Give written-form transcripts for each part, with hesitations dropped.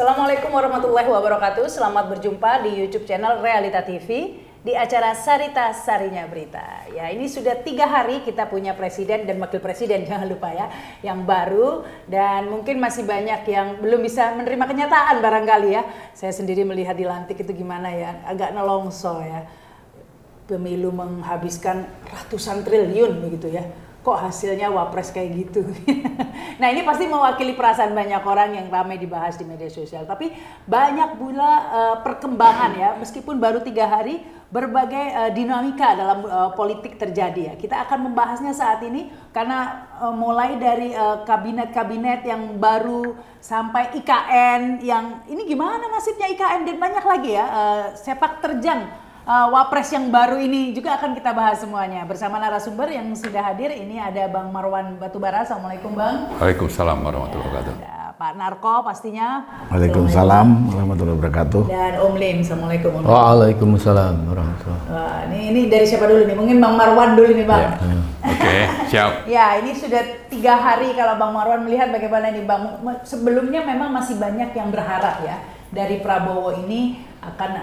Assalamualaikum warahmatullahi wabarakatuh. Selamat berjumpa di YouTube channel Realita TV di acara Sarita Sarinya Berita. Ya, ini sudah 3 hari kita punya presiden dan wakil presiden, jangan lupa ya, yang baru, dan mungkin masih banyak yang belum bisa menerima kenyataan barangkali ya. Saya sendiri melihat dilantik itu gimana ya, agak nelongso ya. Pemilu menghabiskan ratusan triliun begitu ya. Kok hasilnya wapres kayak gitu. Nah, ini pasti mewakili perasaan banyak orang yang ramai dibahas di media sosial. Tapi banyak pula perkembangan ya, meskipun baru 3 hari, berbagai dinamika dalam politik terjadi ya. Kita akan membahasnya saat ini karena mulai dari kabinet-kabinet yang baru sampai IKN yang ini gimana nasibnya IKN dan banyak lagi ya sepak terjang. Wapres yang baru ini juga akan kita bahas semuanya bersama narasumber yang sudah hadir. Ini ada Bang Marwan Batubara. Assalamualaikum Bang. Waalaikumsalam warahmatullahi wabarakatuh. Ada Pak Narko pastinya. Waalaikumsalam warahmatullahi wabarakatuh. Dan Om Lim. Assalamualaikum Om Lim. Waalaikumsalam warahmatullahi wabarakatuh. Wah, ini dari siapa dulu nih? Mungkin Bang Marwan dulu nih Bang. Ya. Oke, siap. Ya, ini sudah 3 hari kalau Bang Marwan melihat bagaimana nih Bang. Sebelumnya memang masih banyak yang berharap ya dari Prabowo ini akan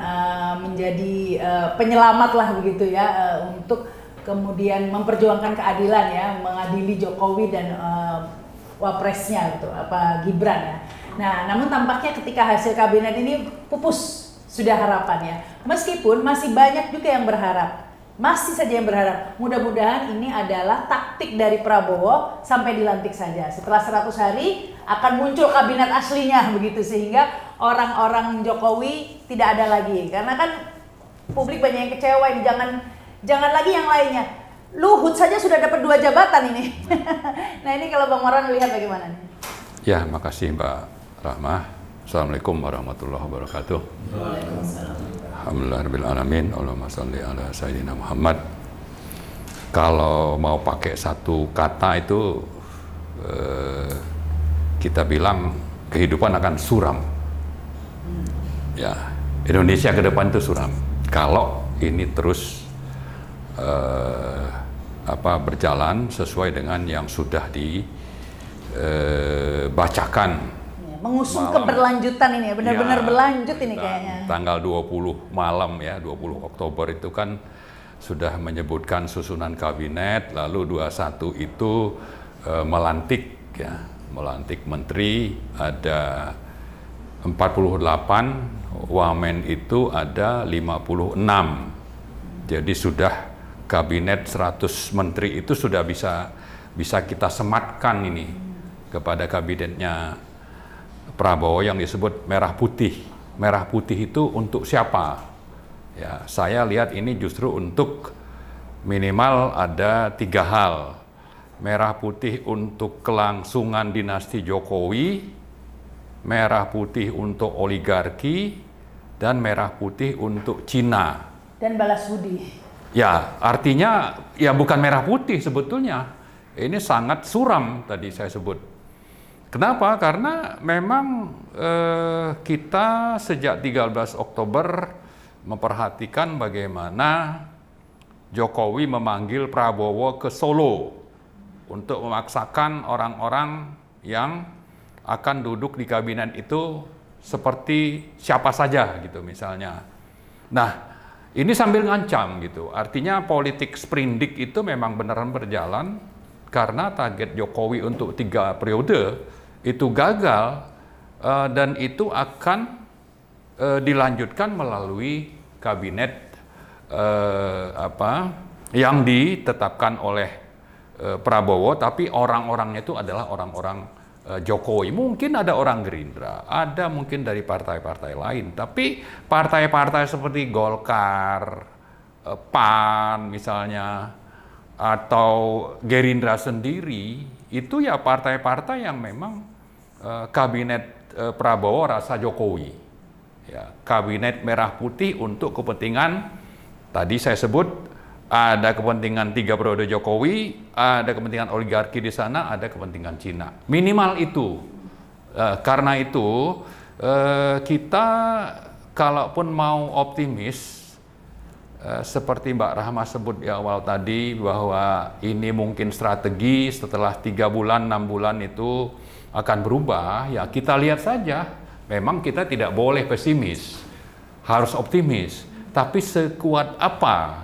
menjadi penyelamat lah begitu ya untuk kemudian memperjuangkan keadilan ya, mengadili Jokowi dan wapresnya gitu, apa Gibran ya. Nah, namun tampaknya ketika hasil kabinet ini pupus sudah harapannya. Meskipun masih banyak juga yang berharap. Masih saja yang berharap. Mudah-mudahan ini adalah taktik dari Prabowo sampai dilantik saja. Setelah 100 hari akan muncul kabinet aslinya begitu, sehingga orang-orang Jokowi tidak ada lagi. Karena kan publik banyak yang kecewa ini, jangan lagi yang lainnya. Luhut saja sudah dapat 2 jabatan ini. Nah, ini kalau Bang Marwan melihat bagaimana nih? Ya, makasih Mbak Rahmah. Assalamualaikum warahmatullahi wabarakatuh. Waalaikumsalam. Alhamdulillahirrahmanirrahim. Allahumma sholli ala sayyidina Muhammad. Kalau mau pakai satu kata itu kita bilang kehidupan akan suram. Ya, Indonesia ke depan itu suram. Kalau ini terus berjalan sesuai dengan yang sudah dibacakan. Mengusung keberlanjutan ini ya, benar-benar berlanjut ini kayaknya. Tanggal 20 malam ya, 20 Oktober itu kan sudah menyebutkan susunan kabinet, lalu 21 itu melantik ya, melantik menteri, ada 48, wamen itu ada 56. Jadi sudah kabinet 100 menteri itu sudah bisa kita sematkan ini kepada kabinetnya Prabowo yang disebut merah putih. Merah putih itu untuk siapa? Ya, saya lihat ini justru untuk minimal ada 3 hal. Merah putih untuk kelangsungan dinasti Jokowi, merah putih untuk oligarki, dan merah putih untuk Cina. Dan balas budi. Ya, artinya ya bukan merah putih sebetulnya. Ini sangat suram tadi saya sebut. Kenapa? Karena memang kita sejak 13 Oktober memperhatikan bagaimana Jokowi memanggil Prabowo ke Solo untuk memaksakan orang-orang yang akan duduk di kabinet itu seperti siapa saja gitu misalnya. Nah, ini sambil ngancam gitu. Artinya politik sprindik itu memang beneran berjalan karena target Jokowi untuk 3 periode itu gagal dan itu akan dilanjutkan melalui kabinet yang ditetapkan oleh Prabowo, tapi orang-orangnya itu adalah orang-orang Jokowi. Mungkin ada orang Gerindra, ada mungkin dari partai-partai lain, tapi partai-partai seperti Golkar, PAN misalnya, atau Gerindra sendiri, itu ya partai-partai yang memang kabinet Prabowo rasa Jokowi. Ya, kabinet merah putih untuk kepentingan, tadi saya sebut, ada kepentingan 3 periode Jokowi, ada kepentingan oligarki di sana, ada kepentingan Cina. Minimal itu. Karena itu, kita kalaupun mau optimis, seperti Mbak Rahma sebut di awal tadi, bahwa ini mungkin strategi setelah 3 bulan, 6 bulan itu akan berubah, ya kita lihat saja memang kita tidak boleh pesimis, harus optimis. Tapi sekuat apa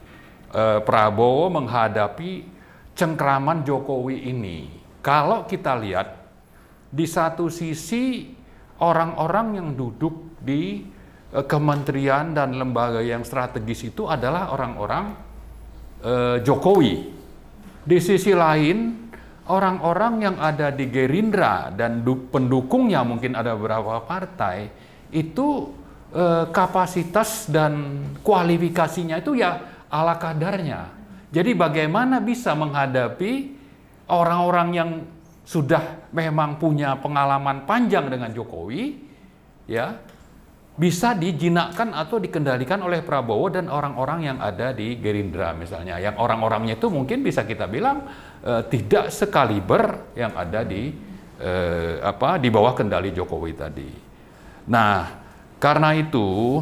Prabowo menghadapi cengkraman Jokowi ini? Kalau kita lihat, di satu sisi orang-orang yang duduk di kementerian dan lembaga yang strategis itu adalah orang-orang Jokowi. Di sisi lain, orang-orang yang ada di Gerindra dan pendukungnya, mungkin ada beberapa partai, itu kapasitas dan kualifikasinya itu ya ala kadarnya. Jadi bagaimana bisa menghadapi orang-orang yang sudah memang punya pengalaman panjang dengan Jokowi, ya, bisa dijinakkan atau dikendalikan oleh Prabowo dan orang-orang yang ada di Gerindra misalnya. Yang orang-orangnya itu mungkin bisa kita bilang tidak sekaliber yang ada di bawah kendali Jokowi tadi. Nah, karena itu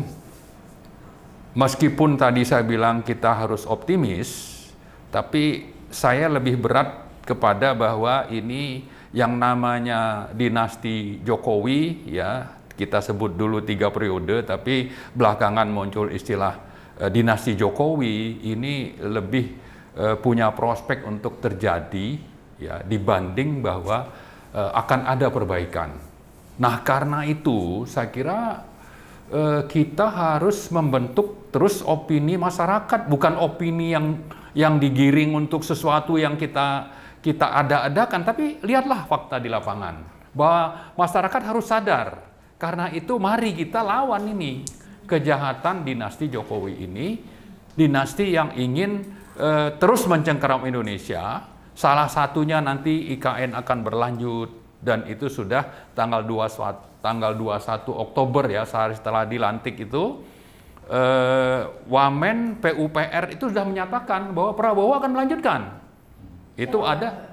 meskipun tadi saya bilang kita harus optimis, tapi saya lebih berat kepada bahwa ini yang namanya dinasti Jokowi, ya, kita sebut dulu 3 periode, tapi belakangan muncul istilah dinasti Jokowi, ini lebih punya prospek untuk terjadi, ya, dibanding bahwa akan ada perbaikan. Nah, karena itu saya kira kita harus membentuk terus opini masyarakat, bukan opini yang digiring untuk sesuatu yang kita ada-adakan, tapi lihatlah fakta di lapangan bahwa masyarakat harus sadar. Karena itu mari kita lawan ini kejahatan dinasti Jokowi ini, dinasti yang ingin terus mencengkeram Indonesia. Salah satunya nanti IKN akan berlanjut, dan itu sudah tanggal 21 Oktober, ya, sehari setelah dilantik itu Wamen PUPR itu sudah menyatakan bahwa Prabowo akan melanjutkan. Itu ada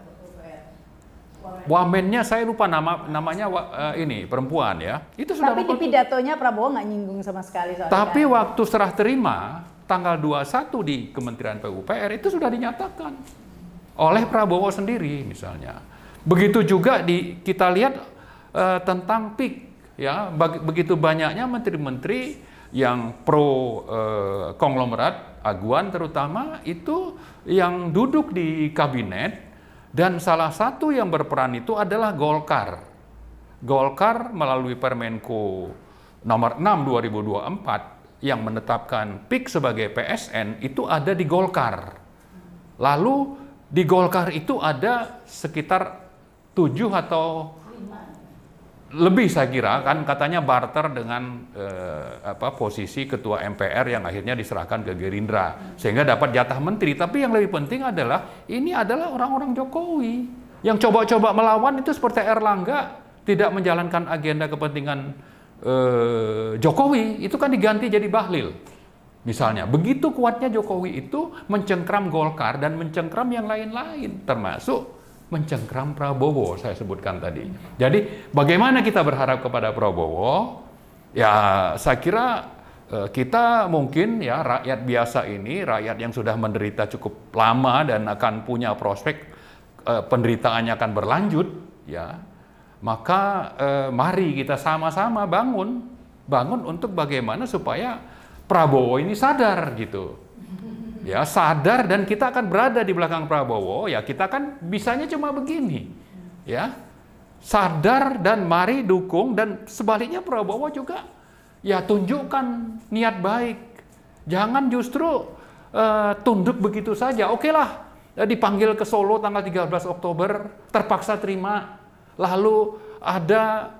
wamennya, saya lupa namanya ini perempuan, ya. Itu sudah. Tapi di pidatonya Prabowo nggak nyinggung sama sekali soal Tapi waktu serah terima tanggal 21 di Kementerian PUPR itu sudah dinyatakan oleh Prabowo sendiri misalnya. Begitu juga kita lihat tentang PIK, ya, begitu banyaknya menteri-menteri yang pro konglomerat aguan terutama itu yang duduk di kabinet. Dan salah satu yang berperan itu adalah Golkar. Golkar melalui Permenko nomor 6 2024 yang menetapkan PIK sebagai PSN itu ada di Golkar. Lalu di Golkar itu ada sekitar 7 atau lebih, saya kira, kan katanya barter dengan posisi ketua MPR yang akhirnya diserahkan ke Gerindra sehingga dapat jatah menteri. Tapi yang lebih penting adalah ini adalah orang-orang Jokowi yang coba-coba melawan itu, seperti Erlangga tidak menjalankan agenda kepentingan Jokowi, itu kan diganti jadi Bahlil misalnya. Begitu kuatnya Jokowi itu mencengkram Golkar dan mencengkram yang lain-lain, termasuk mencengkram Prabowo, saya sebutkan tadi. Jadi bagaimana kita berharap kepada Prabowo? Ya, saya kira kita mungkin, ya, rakyat biasa ini, rakyat yang sudah menderita cukup lama dan akan punya prospek penderitaannya akan berlanjut, ya. Maka mari kita sama-sama bangun untuk bagaimana supaya Prabowo ini sadar gitu. Ya, sadar, dan kita akan berada di belakang Prabowo. Ya, kita kan bisanya cuma begini, ya, sadar dan mari dukung, dan sebaliknya Prabowo juga, ya, tunjukkan niat baik. Jangan justru tunduk begitu saja. Oke lah, dipanggil ke Solo tanggal 13 Oktober, terpaksa terima. Lalu ada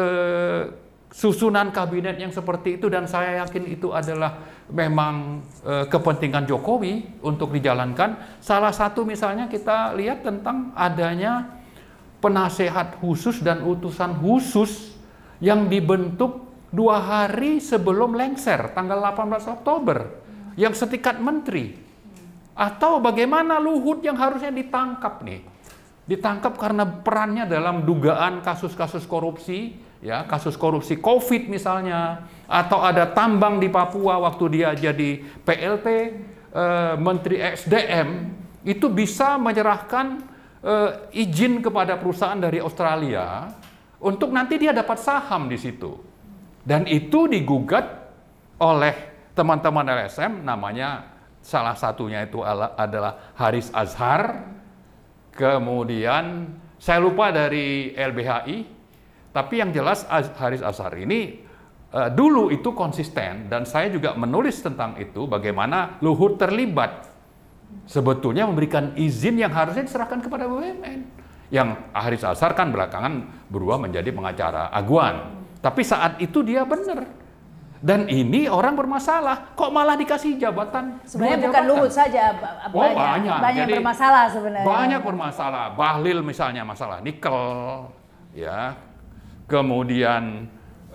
susunan kabinet yang seperti itu, dan saya yakin itu adalah memang kepentingan Jokowi untuk dijalankan. Salah satu misalnya kita lihat tentang adanya penasehat khusus dan utusan khusus yang dibentuk 2 hari sebelum lengser tanggal 18 Oktober yang setingkat menteri. Atau bagaimana Luhut yang harusnya ditangkap nih, ditangkap karena perannya dalam dugaan kasus-kasus korupsi, ya, kasus korupsi COVID misalnya, atau ada tambang di Papua waktu dia jadi PLT Menteri SDM, itu bisa menyerahkan izin kepada perusahaan dari Australia untuk nanti dia dapat saham di situ. Dan itu digugat oleh teman-teman LSM, namanya salah satunya itu adalah Haris Azhar, kemudian saya lupa dari LBHI, tapi yang jelas Haris Azhar ini dulu itu konsisten, dan saya juga menulis tentang itu, bagaimana Luhut terlibat sebetulnya memberikan izin yang harusnya diserahkan kepada BUMN. Yang Haris Azhar kan belakangan berubah menjadi pengacara Aguan. Tapi saat itu dia benar. Dan ini orang bermasalah, kok malah dikasih jabatan? Sebenarnya bukan Luhut saja, banyak bermasalah sebenarnya. Banyak bermasalah. Bahlil misalnya masalah nikel, ya. Kemudian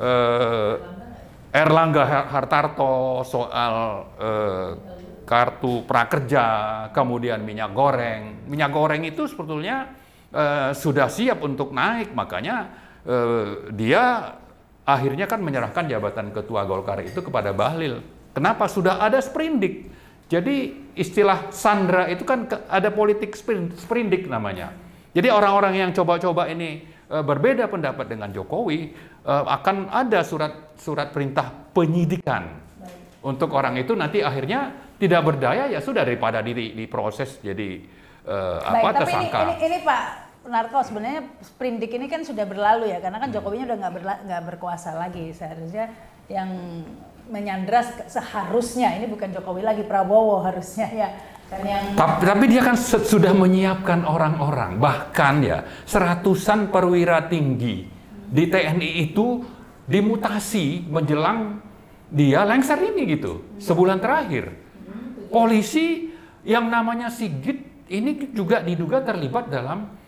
Erlangga Hartarto soal kartu prakerja, kemudian minyak goreng. Minyak goreng itu sebetulnya sudah siap untuk naik, makanya dia akhirnya kan menyerahkan jabatan ketua Golkar itu kepada Bahlil. Kenapa? Sudah ada sprindik. Jadi istilah Sandra itu kan ada politik sprindik namanya. Jadi orang-orang yang coba-coba ini berbeda pendapat dengan Jokowi, akan ada surat perintah penyidikan. Untuk orang itu nanti akhirnya tidak berdaya, ya sudah, daripada diproses jadi tersangka. Tapi ini Pak Narto, sebenarnya sprindik ini kan sudah berlalu ya, karena kan Jokowinya udah nggak berkuasa lagi. Seharusnya yang menyandra seharusnya ini bukan Jokowi lagi, Prabowo harusnya ya. Tapi dia kan sudah menyiapkan orang-orang, bahkan ya seratusan perwira tinggi di TNI itu dimutasi menjelang dia lengser ini gitu, sebulan terakhir. Polisi yang namanya Sigit ini juga diduga terlibat dalam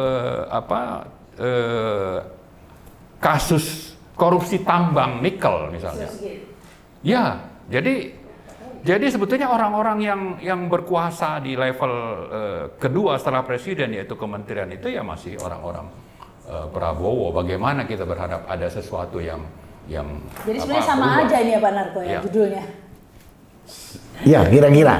kasus korupsi tambang nikel misalnya. Ya, jadi sebetulnya orang-orang yang berkuasa di level kedua setelah presiden, yaitu kementerian itu ya masih orang-orang Prabowo. Bagaimana kita berharap ada sesuatu yang jadi sebenarnya sama berubah aja ini ya Pak Narto ya, judulnya. Iya, kira-kira.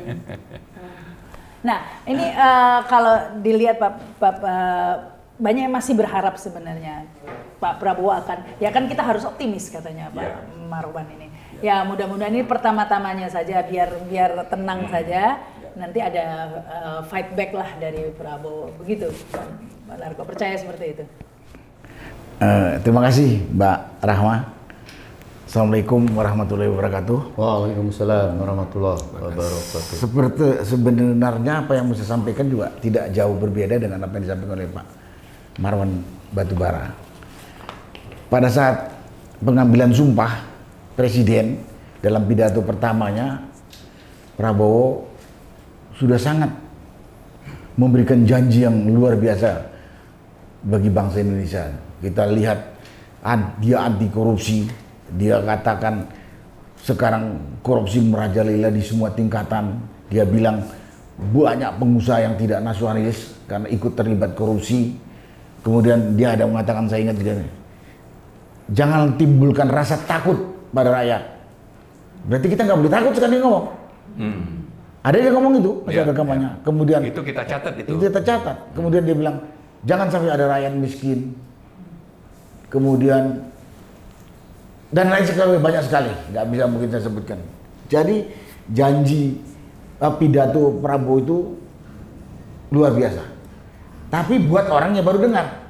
Nah, ini kalau dilihat Pak, banyak yang masih berharap sebenarnya Pak Prabowo akan, ya kan kita harus optimis katanya Pak Marwan ini. Ya mudah-mudahan ini pertama-tamanya saja, biar tenang saja. Nanti ada fight back lah dari Prabowo, begitu Pak Narto, percaya seperti itu? Terima kasih Mbak Rahma. Assalamualaikum warahmatullahi wabarakatuh. Waalaikumsalam warahmatullahi wabarakatuh. Seperti sebenarnya apa yang saya sampaikan juga tidak jauh berbeda dengan apa yang disampaikan oleh Pak Marwan Batubara. Pada saat pengambilan sumpah Presiden dalam pidato pertamanya, Prabowo sudah sangat memberikan janji yang luar biasa bagi bangsa Indonesia. Kita lihat dia anti korupsi. Dia katakan sekarang korupsi merajalela di semua tingkatan. Dia bilang banyak pengusaha yang tidak nasionalis karena ikut terlibat korupsi. Kemudian dia ada mengatakan, saya ingat juga, jangan timbulkan rasa takut pada rakyat. Berarti kita nggak boleh takut sekali ngomong. Ada yang ngomong itu, masih ada kampanye. Kemudian itu kita catat itu. Itu kita catat. Kemudian dia bilang jangan sampai ada rakyat miskin. Kemudian dan lain sekali, banyak sekali, nggak bisa mungkin saya sebutkan. Jadi janji pidato Prabowo itu luar biasa. Tapi buat orang yang baru dengar,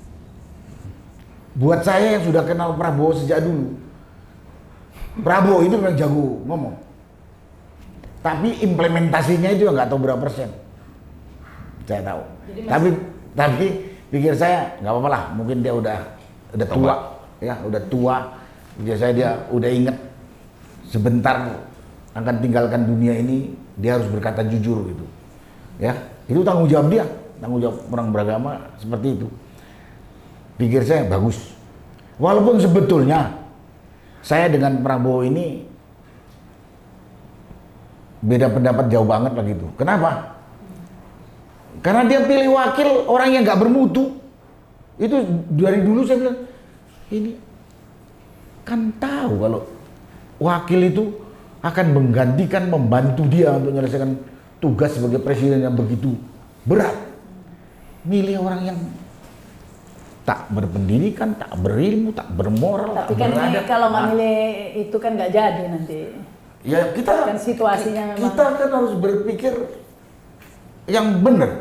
buat saya yang sudah kenal Prabowo sejak dulu, Prabowo itu memang jago ngomong. Tapi implementasinya itu nggak tahu berapa persen. Saya tahu. Tapi pikir saya nggak apa-apa lah, mungkin dia udah tua, ya udah tua. Biasanya dia udah inget sebentar akan tinggalkan dunia ini, dia harus berkata jujur gitu. Ya, itu tanggung jawab dia, tanggung jawab orang beragama seperti itu. Pikir saya bagus. Walaupun sebetulnya saya dengan Prabowo ini beda pendapat jauh banget lah gitu. Kenapa? Karena dia pilih wakil orang yang nggak bermutu. Itu dari dulu saya bilang, ini kan tahu kalau wakil itu akan menggantikan, membantu dia untuk menyelesaikan tugas sebagai presiden yang begitu berat. Milih orang yang tak berpendidikan, tak berilmu, tak bermoral, Tapi tak kan ini beradab. kalau nggak milih itu kan nggak jadi nanti. Ya kita Kan situasinya memang. kita kan harus berpikir yang benar.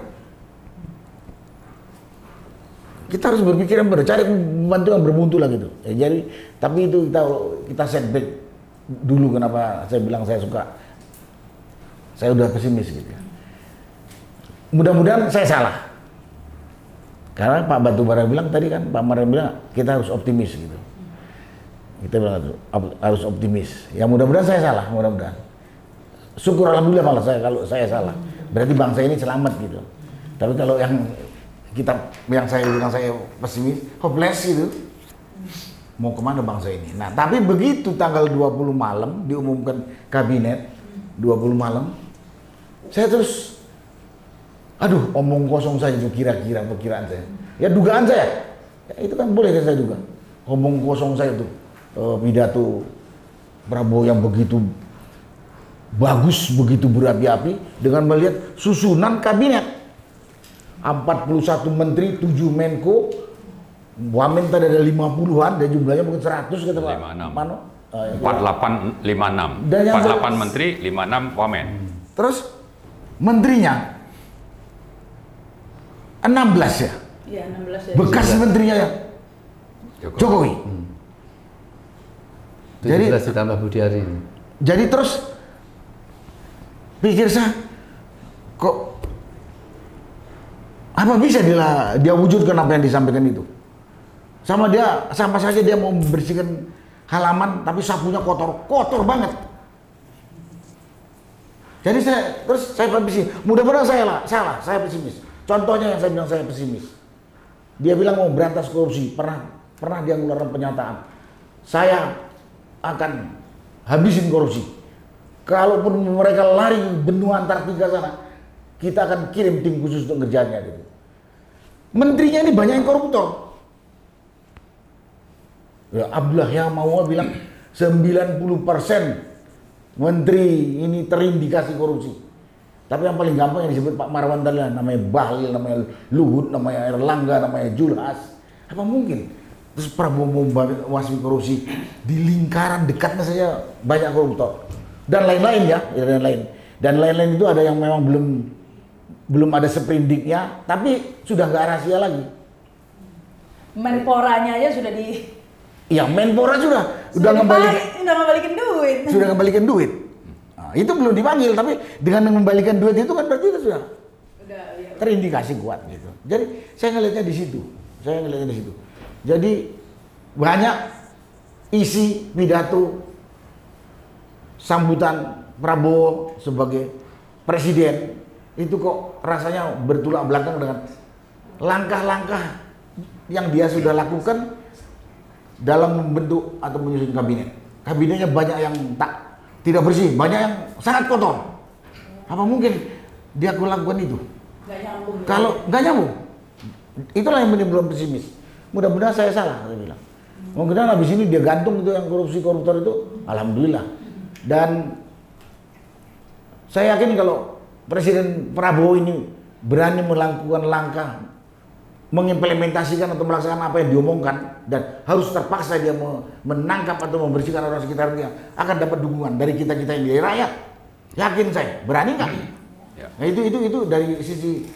Kita harus berpikir yang benar, cari pembantu yang bermutu lah gitu. Ya, jadi tapi itu kita setback dulu. Kenapa saya bilang saya udah pesimis gitu. Mudah-mudahan saya salah. Karena Pak Batubara bilang tadi kan, Pak Marwan bilang kita harus optimis gitu. Kita bilang harus optimis. Ya mudah-mudahan saya salah, mudah-mudahan. Syukur alhamdulillah malah kalau saya salah. Berarti bangsa ini selamat gitu. Tapi kalau yang saya bilang saya pesimis, hopeless gitu. Mau kemana bangsa ini? Nah, tapi begitu tanggal 20 malam diumumkan kabinet 20 malam, saya terus omong kosong saja itu kira-kira perkiraan saya. Ya dugaan saya. Ya, itu kan boleh kan saya duga. Omong kosong saya itu pidato Prabowo yang begitu bagus, begitu berapi-api dengan melihat susunan kabinet. 41 menteri, 7 menko, wamen tadi ada 50-an, dan jumlahnya mungkin 100 kata Pak Mano. 48, 56. 48 menteri, 56 wamen. Terus menterinya 16 ya? Iya, 16 ya. Bekas menterinya ya? Jokowi. 17 ditambah Budiari. Jadi terus pikir saya, kok apa bisa dia wujudkan apa yang disampaikan itu? Sama saja dia mau membersihkan halaman, tapi sapunya kotor banget. Jadi saya pesimis. Mudah-mudahan salah, saya pesimis. Contohnya yang saya bilang saya pesimis. Dia bilang mau berantas korupsi, pernah dia mengeluarkan pernyataan. Saya akan habisin korupsi. Kalaupun mereka lari benua Antartika sana, kita akan kirim tim khusus untuk ngerjainnya gitu. Menterinya ini banyak yang koruptor. Ya, Abdullah Yamawa bilang 90% menteri ini terindikasi korupsi. Tapi yang paling gampang yang disebut Pak Marwan tadi, namanya Bahlil, namanya Luhut, namanya Erlangga, namanya Julhas. Apa mungkin? Terus Prabowo membasmi korupsi di lingkaran dekatnya saja banyak koruptor. Dan lain-lain ya, dan lain-lain itu ada yang memang belum ada sprindiknya, tapi sudah nggak rahasia lagi. Menporanya aja sudah Ya, Menpora sudah ngembalikan duit. Sudah ngembalikan duit. Nah, itu belum dipanggil, tapi dengan mengembalikan duit itu kan berarti itu sudah terindikasi kuat gitu. Jadi saya ngelihatnya di situ. Jadi banyak isi pidato sambutan Prabowo sebagai presiden itu kok rasanya bertolak belakang dengan langkah-langkah yang dia sudah lakukan dalam membentuk atau menyusun kabinet. Kabinetnya banyak yang tidak bersih, banyak yang sangat kotor. Apa mungkin dia lakukan itu? Nggak nyambung. Kalau nggak nyambung, itulah yang menimbulkan pesimis. Mudah-mudahan saya salah, saya bilang. Mudah-mudahan habis ini dia gantung itu yang korupsi koruptor itu, alhamdulillah. Dan saya yakin kalau Presiden Prabowo ini berani melakukan langkah mengimplementasikan atau melaksanakan apa yang diomongkan, dan harus terpaksa dia menangkap atau membersihkan orang sekitarnya, akan dapat dukungan dari kita ini, dari rakyat. Yakin saya, berani nggak? Ya. Nah itu dari sisi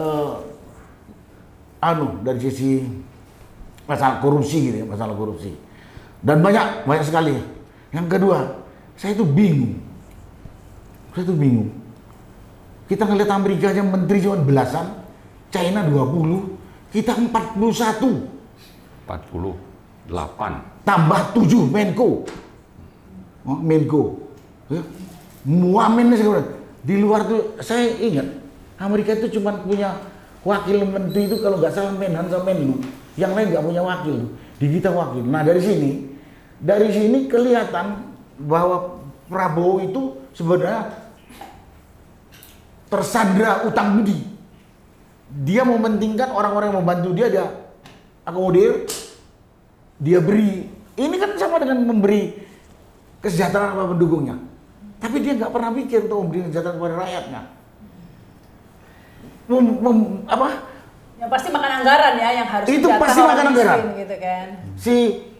dari sisi masalah korupsi gitu ya, masalah korupsi. Dan banyak sekali. Yang kedua, saya itu bingung. Kita ngeliat Amerika aja menteri cuma belasan, China 20, kita 41. 48. Tambah 7 Menko. Ya. Muamin sekarang. Di luar tuh saya ingat Amerika itu cuma punya wakil menteri itu kalau nggak salah Menhan sama Menlu. Yang lain nggak punya wakil. Di kita wakil. Nah dari sini kelihatan bahwa Prabowo itu sebenarnya tersandra utang budi. Dia mementingkan orang-orang yang membantu dia akomodir, dia beri. Ini kan sama dengan memberi kesejahteraan kepada pendukungnya. Tapi dia nggak pernah pikir untuk memberi kesejahteraan kepada rakyatnya. Yang pasti makan anggaran ya, yang harus itu dijatah pasti orang makan miskin, anggaran gitu kan. si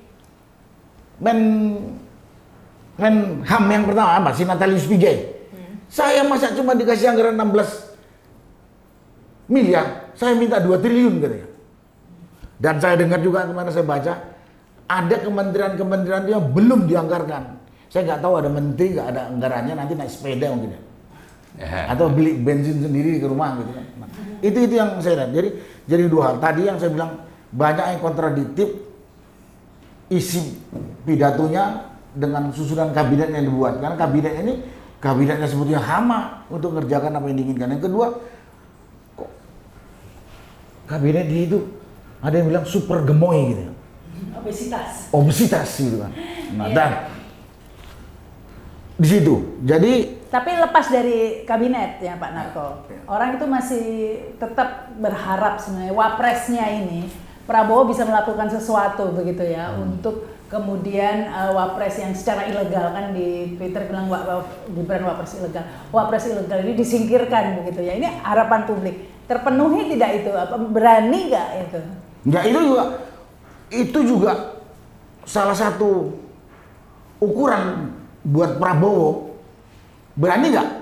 Menham yang pertama apa? Si Natalius Pigai. Saya masa cuma dikasih anggaran 16 miliar, saya minta 2 triliun katanya. Dan saya dengar juga kemarin saya baca, ada kementerian-kementerian yang belum dianggarkan. Saya nggak tahu ada menteri nggak ada anggarannya, nanti naik sepeda mungkin ya. Atau beli bensin sendiri ke rumah gitu kan. Nah, itu yang saya lihat. Jadi dua hal. Tadi yang saya bilang banyak yang kontradiktif isi pidatonya dengan susunan kabinet yang dibuat. Karena kabinetnya sebetulnya hama untuk mengerjakan apa yang diinginkan. Yang kedua, kok kabinet itu ada yang bilang super gemoy gitu. Obesitas gitu kan. Nah, dan di situ. Jadi tapi lepas dari kabinet ya Pak Narko, orang itu masih tetap berharap sebenarnya wapresnya ini Prabowo bisa melakukan sesuatu begitu ya untuk kemudian wapres yang secara ilegal, kan di Twitter bilang Gibran wapres ilegal ini disingkirkan begitu ya. Ini harapan publik terpenuhi tidak itu? Apa berani nggak itu? Nggak, itu juga salah satu ukuran buat Prabowo. Berani nggak?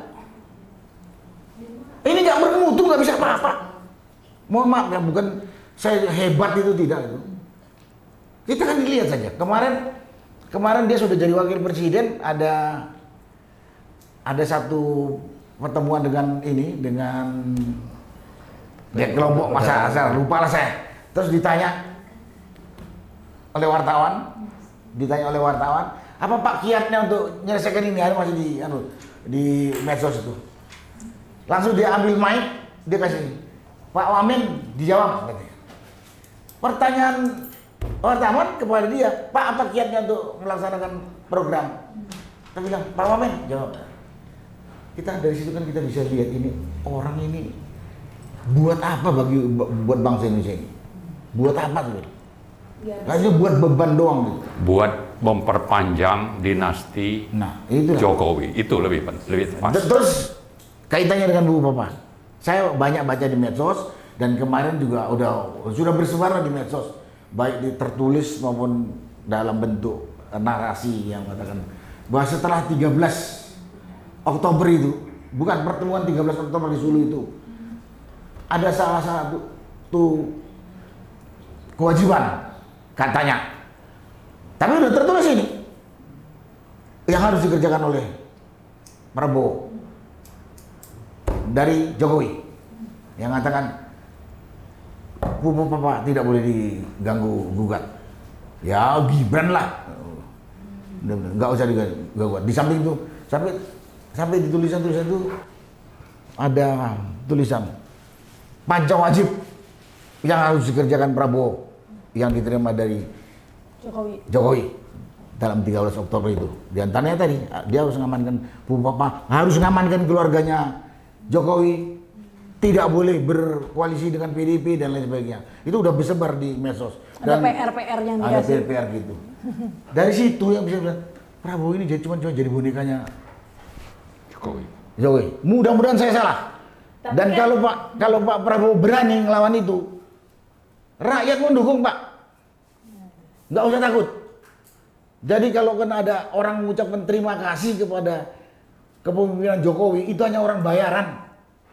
Ini nggak bermutu, nggak bisa apa-apa. Mohon maaf ya, bukan saya hebat itu tidak itu. Kita kan dilihat saja. Kemarin dia sudah jadi wakil presiden, ada satu pertemuan dengan kelompok masa lupa lah saya. Terus ditanya oleh wartawan, apa Pak kiatnya untuk menyelesaikan ini? Ada masih di medsos itu. Langsung dia ambil mic, dia kasih Pak Wamen dijawab. Pertanyaan wartawan kepada dia, Pak apa kiatnya untuk melaksanakan program? Kita bilang Pak Wamen jawab. Kita dari situ kan kita bisa lihat ini orang ini buat apa buat bangsa Indonesia ini? Buat apa tuh? Hanya buat beban doang gitu. Buat memperpanjang dinasti Jokowi. Itu lebih pas. Terus kaitannya dengan buku Papa. Saya banyak baca di medsos dan kemarin juga sudah bersebar di medsos, baik tertulis maupun dalam bentuk narasi yang katakan bahwa setelah 13 Oktober itu, bukan pertemuan 13 Oktober di Sulu itu, ada salah satu kewajiban katanya, tapi udah tertulis ini yang harus dikerjakan oleh Prabowo dari Jokowi yang mengatakan Papa tidak boleh diganggu gugat. Ya Gibran lah, nggak usah diganggu. Di samping itu sampai di tulisan itu ada tulisan pajak wajib yang harus dikerjakan Prabowo yang diterima dari Jokowi dalam 13 Oktober itu. Di antaranya tadi dia harus mengamankan Papa, harus mengamankan keluarganya Jokowi, tidak boleh berkoalisi dengan PDIP dan lain sebagainya. Itu udah bersebar di medsos. Ada PR yang dikasih. Ada PR gitu. Dari situ yang bisa bilang Prabowo ini cuma jadi bonekanya Jokowi. Mudah-mudahan saya salah. Tapi dan kalau Pak Prabowo berani ngelawan itu, rakyat mendukung Pak. Nggak usah takut. Jadi kalau kan ada orang mengucapkan terima kasih kepada kepemimpinan Jokowi, itu hanya orang bayaran.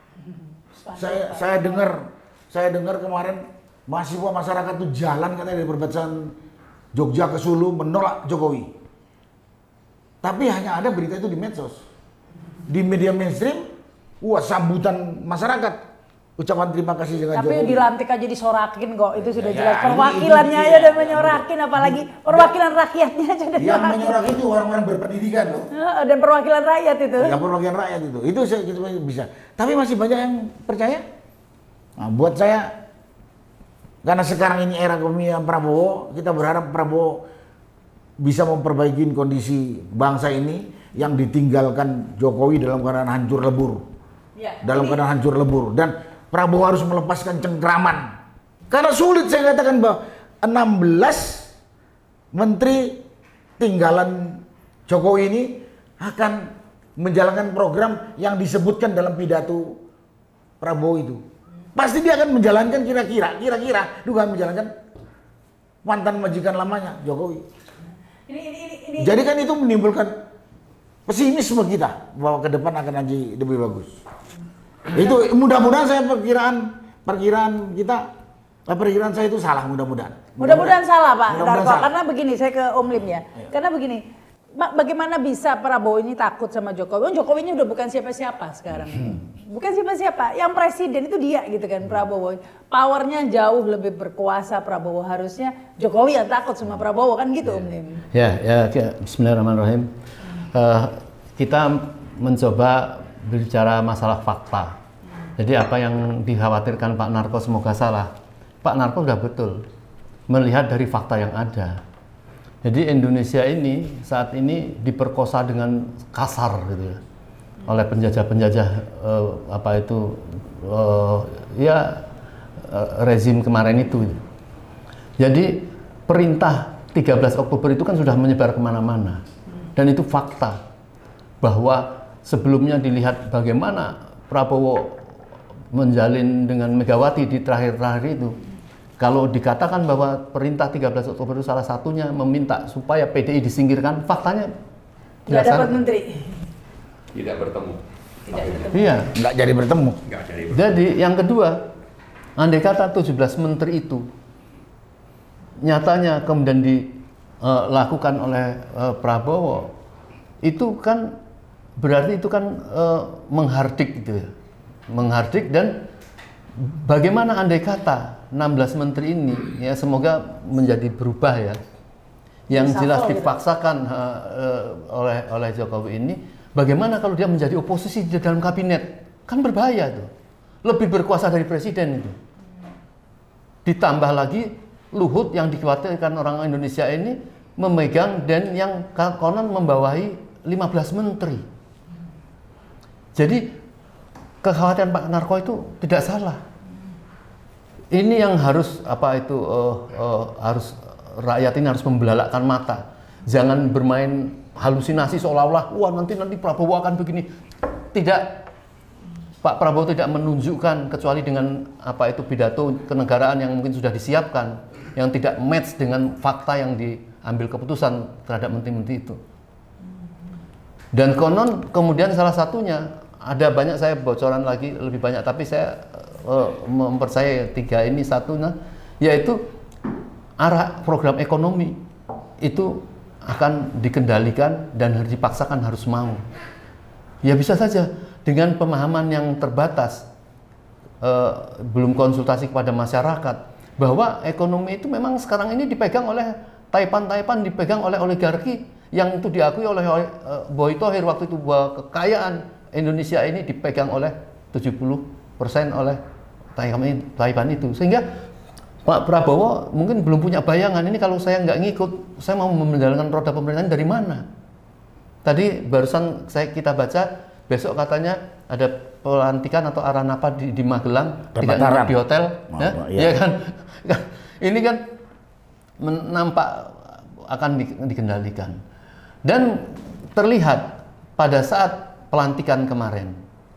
Saya dengar kemarin mahasiswa masyarakat itu jalan katanya dari perbatasan Jogja ke Sulu menolak Jokowi. Tapi hanya ada berita itu di medsos. Di media mainstream, sambutan masyarakat. Ucapan terima kasih dengan Jokowi. Tapi dilantik aja disorakin kok, itu sudah jelas. Perwakilannya ini aja udah menyorakin, apalagi perwakilan rakyatnya aja udah yang menyorakin itu orang-orang berpendidikan loh. Dan perwakilan rakyat itu. Ya perwakilan rakyat itu bisa. Tapi masih banyak yang percaya. Nah, buat saya, karena sekarang ini era kepemimpinan Prabowo, kita berharap Prabowo bisa memperbaiki kondisi bangsa ini yang ditinggalkan Jokowi dalam keadaan hancur lebur. Keadaan hancur lebur. Dan Prabowo harus melepaskan cengkraman. Karena sulit saya katakan bahwa 16 menteri tinggalan Jokowi ini akan menjalankan program yang disebutkan dalam pidato Prabowo itu. pasti dia akan menjalankan kira-kira dugaan menjalankan mantan majikan lamanya Jokowi. Ini. Jadi kan itu menimbulkan pesimisme kita bahwa ke depan akan jadi lebih bagus. Itu mudah-mudahan saya perkiraan saya itu salah mudah-mudahan. Mudah-mudahan salah Pak Mudah-mudahan Darko. salah. Karena begini, saya ke Om Lim ya. Karena begini, bagaimana bisa Prabowo ini takut sama Jokowi? Jokowinya udah bukan siapa-siapa sekarang. Bukan siapa-siapa, yang presiden itu dia gitu kan, Prabowo. Powernya jauh lebih berkuasa Prabowo, harusnya Jokowi yang takut sama Prabowo kan gitu Om Lim. Ya, bismillahirrahmanirrahim. Kita mencoba berbicara masalah fakta. Jadi apa yang dikhawatirkan Pak Narko semoga salah. Pak Narko sudah betul melihat dari fakta yang ada. Jadi Indonesia ini saat ini diperkosa dengan kasar gitu ya, oleh penjajah-penjajah rezim kemarin itu. Jadi perintah 13 Oktober itu kan sudah menyebar kemana-mana, dan itu fakta bahwa sebelumnya dilihat bagaimana Prabowo menjalin dengan Megawati di terakhir-terakhir itu. Kalau dikatakan bahwa perintah 13 Oktober itu salah satunya meminta supaya PDI disingkirkan, faktanya Nggak dapat menteri. Tidak bertemu. Iya, Nggak jadi bertemu. jadi yang kedua, andai kata 17 menteri itu nyatanya kemudian dilakukan oleh Prabowo, itu kan berarti itu kan menghardik gitu ya. Menghardik, dan bagaimana andai kata 16 menteri ini ya semoga menjadi berubah ya. Yang jelas dipaksakan oleh Jokowi ini, bagaimana kalau dia menjadi oposisi di dalam kabinet? Kan berbahaya tuh. Lebih berkuasa dari presiden itu. Ditambah lagi Luhut yang dikhawatirkan orang Indonesia ini memegang dan yang konon membawahi 15 menteri. Jadi kekhawatiran Pak Narko itu tidak salah. Ini yang harus harus rakyat ini harus membelalakkan mata. Jangan bermain halusinasi seolah-olah wah nanti Prabowo akan begini. Tidak. Pak Prabowo tidak menunjukkan kecuali dengan pidato kenegaraan yang mungkin sudah disiapkan, yang tidak match dengan fakta yang diambil keputusan terhadap menteri-menteri itu. Dan konon kemudian salah satunya ada banyak, saya bocoran lagi lebih banyak, tapi saya mempercayai 3 ini. Satunya yaitu arah program ekonomi itu akan dikendalikan dan dipaksakan harus mau. Ya bisa saja dengan pemahaman yang terbatas, belum konsultasi kepada masyarakat, bahwa ekonomi itu memang sekarang ini dipegang oleh taipan-taipan, dipegang oleh oligarki yang itu diakui oleh Boy Thohir waktu itu, bahwa kekayaan Indonesia ini dipegang oleh 70% oleh Taipan itu. Sehingga Pak Prabowo mungkin belum punya bayangan, ini kalau saya nggak ngikut, saya mau menjalankan roda pemerintahan dari mana? Tadi barusan kita baca, besok katanya ada pelantikan atau aranapa di Magelang, tidak di hotel, ya kan? Ini kan nampak akan dikendalikan. Dan terlihat pada saat pelantikan kemarin,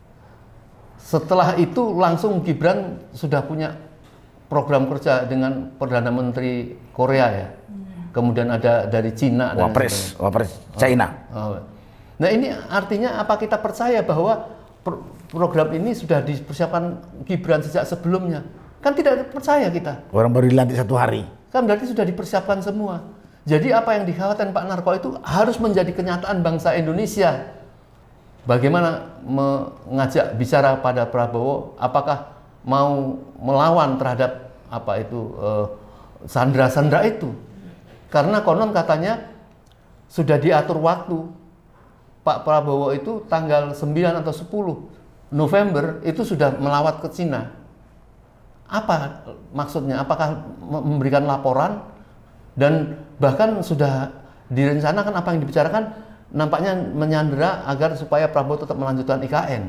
setelah itu langsung Gibran sudah punya program kerja dengan Perdana Menteri Korea ya. Kemudian ada dari Cina. Wapres China. Nah ini artinya apa kita percaya bahwa program ini sudah dipersiapkan Gibran sejak sebelumnya? Kan tidak percaya kita. Orang baru dilantik 1 hari. Kan berarti sudah dipersiapkan semua. Jadi apa yang dikhawatirkan Pak Narko itu harus menjadi kenyataan bangsa Indonesia. Bagaimana mengajak bicara pada Prabowo, apakah mau melawan terhadap sandera-sandera itu? Karena konon katanya sudah diatur waktu. Pak Prabowo itu tanggal 9 atau 10 November itu sudah melawat ke Cina. Apa maksudnya? Apakah memberikan laporan? Dan bahkan sudah direncanakan apa yang dibicarakan, nampaknya menyandera agar supaya Prabowo tetap melanjutkan IKN.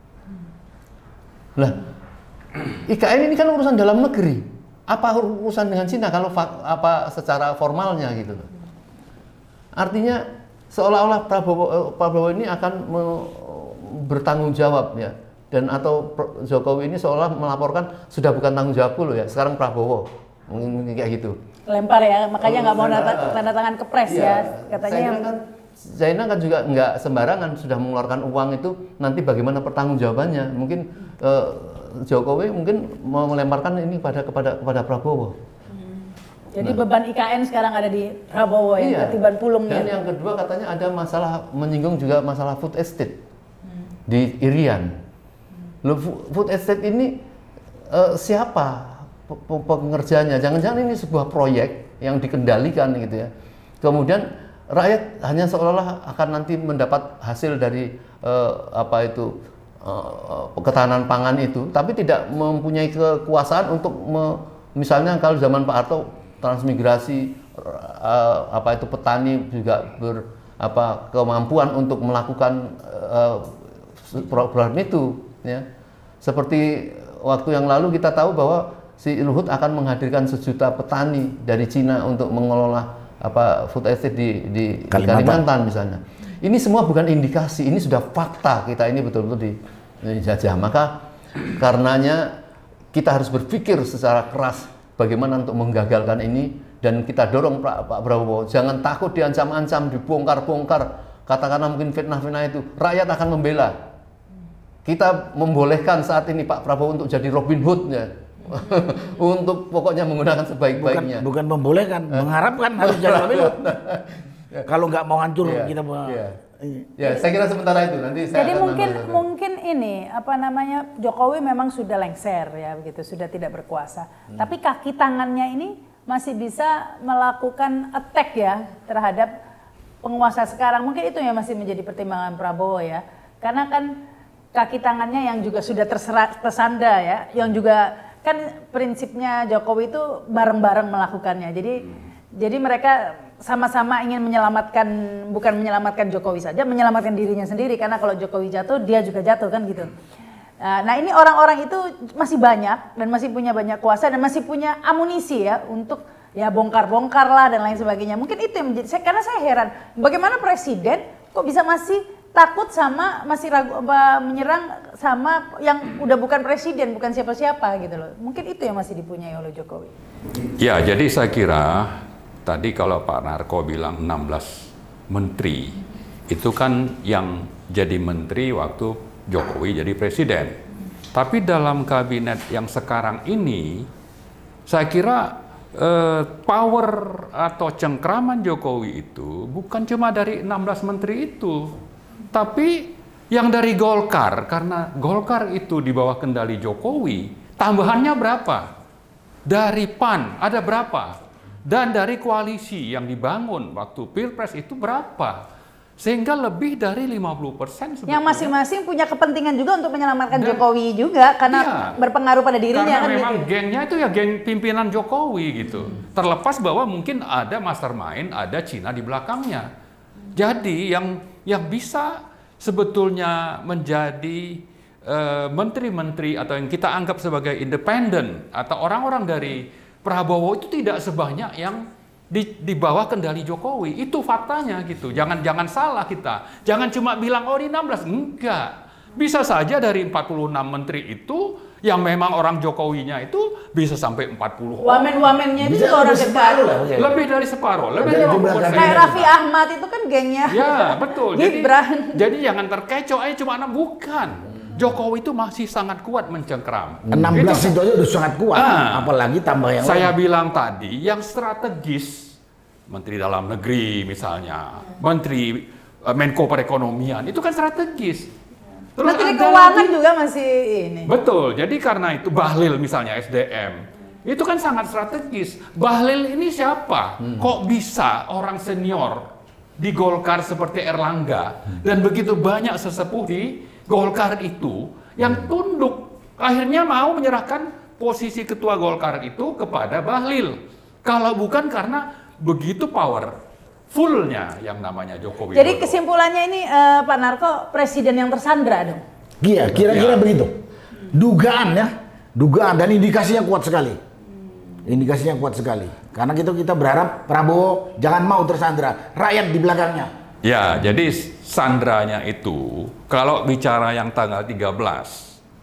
Lah, IKN ini kan urusan dalam negeri. Apa urusan dengan Cina kalau secara formalnya gitu loh. Artinya seolah-olah Prabowo ini akan bertanggung jawab ya dan atau Jokowi ini seolah melaporkan sudah bukan tanggung jawabku loh ya, sekarang Prabowo, mungkin kayak gitu. Lempar ya, makanya nggak mau tanda tangan kepres ya, katanya. China kan juga nggak sembarangan sudah mengeluarkan uang itu, nanti bagaimana pertanggungjawabannya? Mungkin Jokowi mungkin mau melemparkan ini kepada Prabowo. Jadi beban IKN sekarang ada di Prabowo ya, ketiban pulungnya. Dan yang kedua katanya ada masalah, menyinggung juga masalah food estate di Irian. Loh, food estate ini siapa pengerjanya? Jangan-jangan ini sebuah proyek yang dikendalikan gitu ya. Kemudian rakyat hanya seolah-olah akan nanti mendapat hasil dari ketahanan pangan itu, tapi tidak mempunyai kekuasaan untuk misalnya kalau zaman Pak Harto transmigrasi petani juga kemampuan untuk melakukan program itu ya. Seperti waktu yang lalu kita tahu bahwa si Luhut akan menghadirkan 1 juta petani dari Cina untuk mengelola food estate di Kalimantan misalnya. Ini semua bukan indikasi, ini sudah fakta, kita ini betul-betul dijajah. Maka karenanya kita harus berpikir secara keras bagaimana untuk menggagalkan ini, dan kita dorong Pak Prabowo jangan takut diancam-ancam, dibongkar-bongkar, katakanlah mungkin fitnah-fitnah itu, rakyat akan membela. Kita membolehkan saat ini Pak Prabowo untuk jadi Robin Hood ya. Untuk pokoknya menggunakan sebaik-baiknya. Bukan membolehkan, mengharapkan harus jadi Robin Hood. Kalau nggak mau hancur kita Ya, saya kira sementara itu nanti saya jadi mungkin ini Jokowi memang sudah lengser ya begitu, sudah tidak berkuasa. Tapi kaki tangannya ini masih bisa melakukan attack ya terhadap penguasa sekarang. Mungkin itu yang masih menjadi pertimbangan Prabowo ya. Karena kan kaki tangannya yang juga sudah tersandra ya, yang juga kan prinsipnya Jokowi itu bareng-bareng melakukannya. Jadi mereka sama-sama ingin bukan menyelamatkan Jokowi saja, menyelamatkan dirinya sendiri, karena kalau Jokowi jatuh, dia juga jatuh kan gitu. Nah ini orang-orang itu masih banyak dan masih punya banyak kuasa dan masih punya amunisi ya untuk ya bongkar-bongkar lah dan lain sebagainya. Mungkin itu yang menjadi, karena saya heran bagaimana presiden kok bisa masih takut sama, masih ragu menyerang sama yang udah bukan presiden, bukan siapa-siapa gitu loh. Mungkin itu yang masih dipunyai oleh Jokowi. Ya, jadi saya kira tadi kalau Pak Narko bilang 16 menteri, itu kan yang jadi menteri waktu Jokowi jadi presiden. Tapi dalam kabinet yang sekarang ini, saya kira power atau cengkraman Jokowi itu bukan cuma dari 16 menteri itu, tapi yang dari Golkar, karena Golkar itu di bawah kendali Jokowi, tambahannya berapa? Dari PAN ada berapa? Dan dari koalisi yang dibangun waktu Pilpres itu berapa? Sehingga lebih dari 50% sebetulnya. Yang masing-masing punya kepentingan juga untuk menyelamatkan Jokowi juga, karena berpengaruh pada dirinya. Karena kan memang gitu. Gengnya itu ya geng pimpinan Jokowi gitu. Terlepas bahwa mungkin ada mastermind, ada Cina di belakangnya. Jadi yang bisa sebetulnya menjadi menteri-menteri atau yang kita anggap sebagai independen atau orang-orang dari Prabowo itu tidak sebanyak yang di bawah kendali Jokowi. Itu faktanya gitu. Jangan salah kita. Jangan cuma bilang oh ini 16. Enggak. Bisa saja dari 46 menteri itu yang memang orang Jokowinya itu bisa sampai 40 orang. Wamen-wamennya itu juga orang dekat. Lebih dari separuh, lebih dari 50%. Kayak Raffi Ahmad itu kan gengnya. Ya, betul. Jadi jangan terkecoh aja cuma 6, bukan. Jokowi itu masih sangat kuat mencengkram. 16 itu aja udah sangat kuat, apalagi tambah yang saya lain. bilang tadi, yang strategis, Menteri Dalam Negeri misalnya, Menteri Menko Perekonomian, itu kan strategis. Terus Menteri Keuangan juga masih ini. Betul, jadi karena itu Bahlil misalnya SDM, itu kan sangat strategis. Bahlil ini siapa? Kok bisa orang senior di Golkar seperti Erlangga, dan begitu banyak sesepuh di Golkar itu yang tunduk, akhirnya mau menyerahkan posisi ketua Golkar itu kepada Bahlil. Kalau bukan karena begitu powerfulnya yang namanya Jokowi. Jadi kesimpulannya ini Pak Narko presiden yang tersandra dong? Iya, kira-kira begitu. Dugaan dan indikasinya kuat sekali. Indikasinya kuat sekali. Karena kita berharap Prabowo jangan mau tersandra, rakyat di belakangnya. Ya, jadi sandranya itu, kalau bicara yang tanggal 13,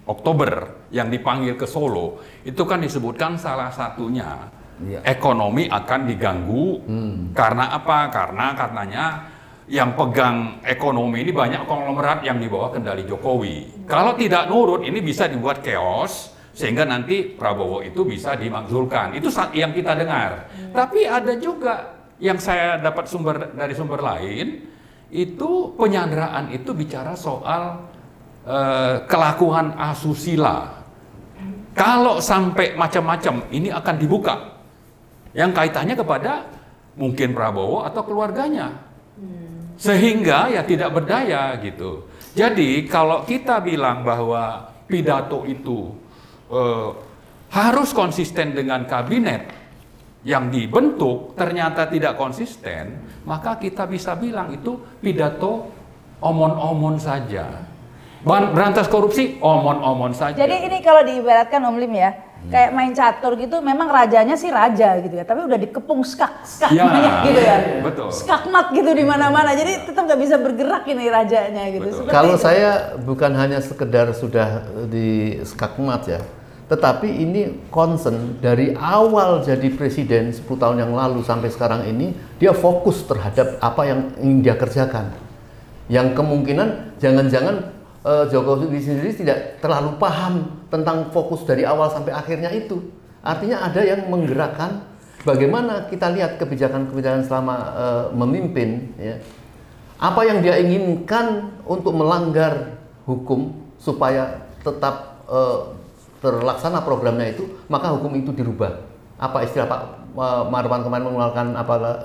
Oktober yang dipanggil ke Solo, itu kan disebutkan salah satunya Iya. ekonomi akan diganggu. Karena apa? Katanya yang pegang ekonomi ini banyak konglomerat yang di bawah kendali Jokowi. Kalau tidak nurut, ini bisa dibuat chaos sehingga nanti Prabowo itu bisa dimakzulkan. Itu yang kita dengar. Tapi ada juga yang saya dapat dari sumber lain, itu penyanderaan itu bicara soal kelakuan asusila. Kalau sampai macam-macam, ini akan dibuka. Yang kaitannya kepada mungkin Prabowo atau keluarganya. Sehingga ya tidak berdaya gitu. Jadi kalau kita bilang bahwa pidato itu harus konsisten dengan kabinet yang dibentuk, ternyata tidak konsisten, maka kita bisa bilang itu pidato omon-omon saja. Berantas korupsi, omon-omon saja. Jadi ini kalau diibaratkan Om Lim ya, kayak main catur gitu, memang rajanya sih raja gitu ya, tapi udah dikepung skak Ya, gitu ya, betul. skakmat gitu di mana-mana, jadi tetap nggak bisa bergerak ini rajanya gitu. Betul. Seperti Kalau itu. saya bukan hanya sekedar sudah di skakmat ya, tetapi ini concern dari awal jadi presiden 10 tahun yang lalu sampai sekarang ini, dia fokus terhadap apa yang ingin dia kerjakan. Yang kemungkinan jangan-jangan Jokowi sendiri tidak terlalu paham tentang fokus dari awal sampai akhirnya itu. Artinya ada yang menggerakkan bagaimana kita lihat kebijakan-kebijakan selama memimpin, ya. Apa yang dia inginkan untuk melanggar hukum supaya tetap terlaksana programnya itu, maka hukum itu dirubah. Apa istilah Pak Marwan kemarin mengeluarkan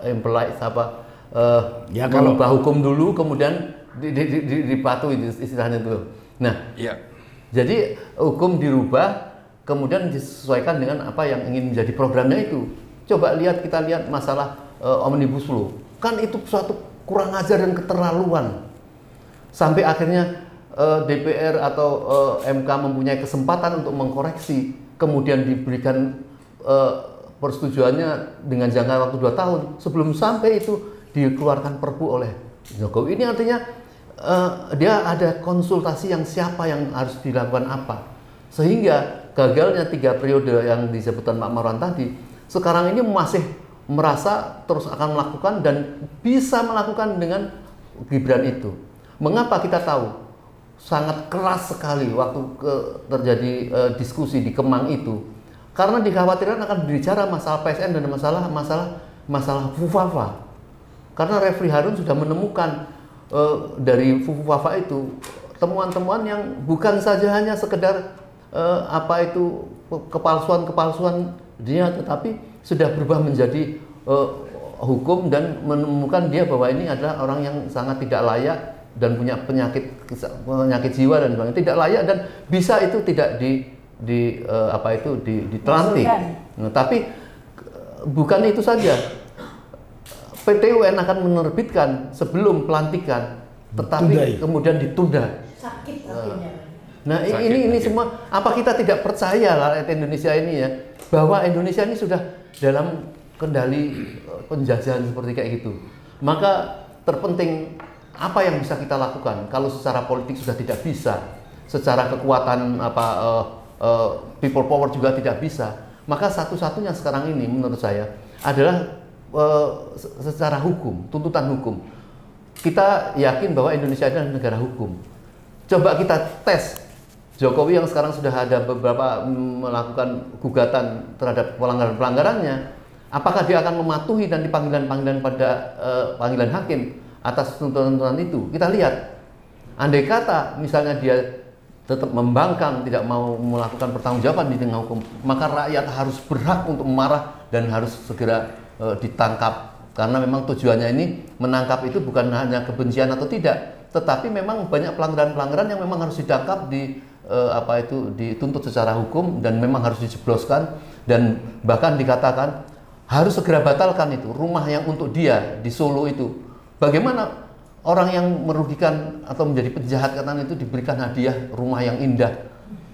Ya, kalau- mengubah hukum dulu kemudian dipatuhi istilahnya itu. Nah, Iya. jadi hukum dirubah kemudian disesuaikan dengan apa yang ingin menjadi programnya itu. Coba kita lihat masalah Omnibus Law. Kan itu suatu kurang ajar dan keterlaluan. Sampai akhirnya DPR atau MK mempunyai kesempatan untuk mengkoreksi, kemudian diberikan persetujuannya dengan jangka waktu 2 tahun sebelum sampai itu dikeluarkan Perpu oleh Jokowi. Ini artinya dia ada konsultasi yang siapa yang harus dilakukan apa, sehingga gagalnya 3 periode yang disebutkan Pak Marwan tadi, sekarang ini masih merasa terus akan melakukan dan bisa melakukan dengan Gibran itu. Mengapa kita tahu sangat keras sekali waktu terjadi diskusi di Kemang itu, karena dikhawatirkan akan bicara masalah PSN dan masalah FUFAFA. Karena Refli Harun sudah menemukan dari FUFAFA itu temuan-temuan yang bukan saja hanya sekedar kepalsuan dia, tetapi sudah berubah menjadi hukum dan menemukan dia bahwa ini adalah orang yang sangat tidak layak dan punya penyakit jiwa dan sebagainya, tidak layak dan bisa itu tidak ditelantik. Nah, tapi bukan itu saja. PT UN akan menerbitkan sebelum pelantikan, tetapi kemudian ditunda. Sakit artinya. Nah, Sakit, ini sakit. semua apa kita tidak percaya rakyat Indonesia ini ya, bahwa Indonesia ini sudah dalam kendali penjajahan seperti kayak gitu. Maka terpenting apa yang bisa kita lakukan kalau secara politik sudah tidak bisa, secara kekuatan people power juga tidak bisa. Maka satu-satunya sekarang ini menurut saya adalah secara hukum, tuntutan hukum. Kita yakin bahwa Indonesia adalah negara hukum. Coba kita tes Jokowi yang sekarang sudah ada beberapa melakukan gugatan terhadap pelanggaran-pelanggarannya. Apakah dia akan mematuhi dan dipanggilan-panggilan pada panggilan hakim atas tuntutan itu? Kita lihat. Andai kata misalnya dia tetap membangkang, tidak mau melakukan pertanggungjawaban di tengah hukum, maka rakyat harus berhak untuk marah dan harus segera ditangkap, karena memang tujuannya ini menangkap itu bukan hanya kebencian atau tidak, tetapi memang banyak pelanggaran-pelanggaran yang memang harus ditangkap, dituntut secara hukum dan memang harus dijebloskan, dan bahkan dikatakan harus segera batalkan itu rumah yang untuk dia di Solo itu. Bagaimana orang yang merugikan atau menjadi penjahat katanya itu diberikan hadiah rumah yang indah?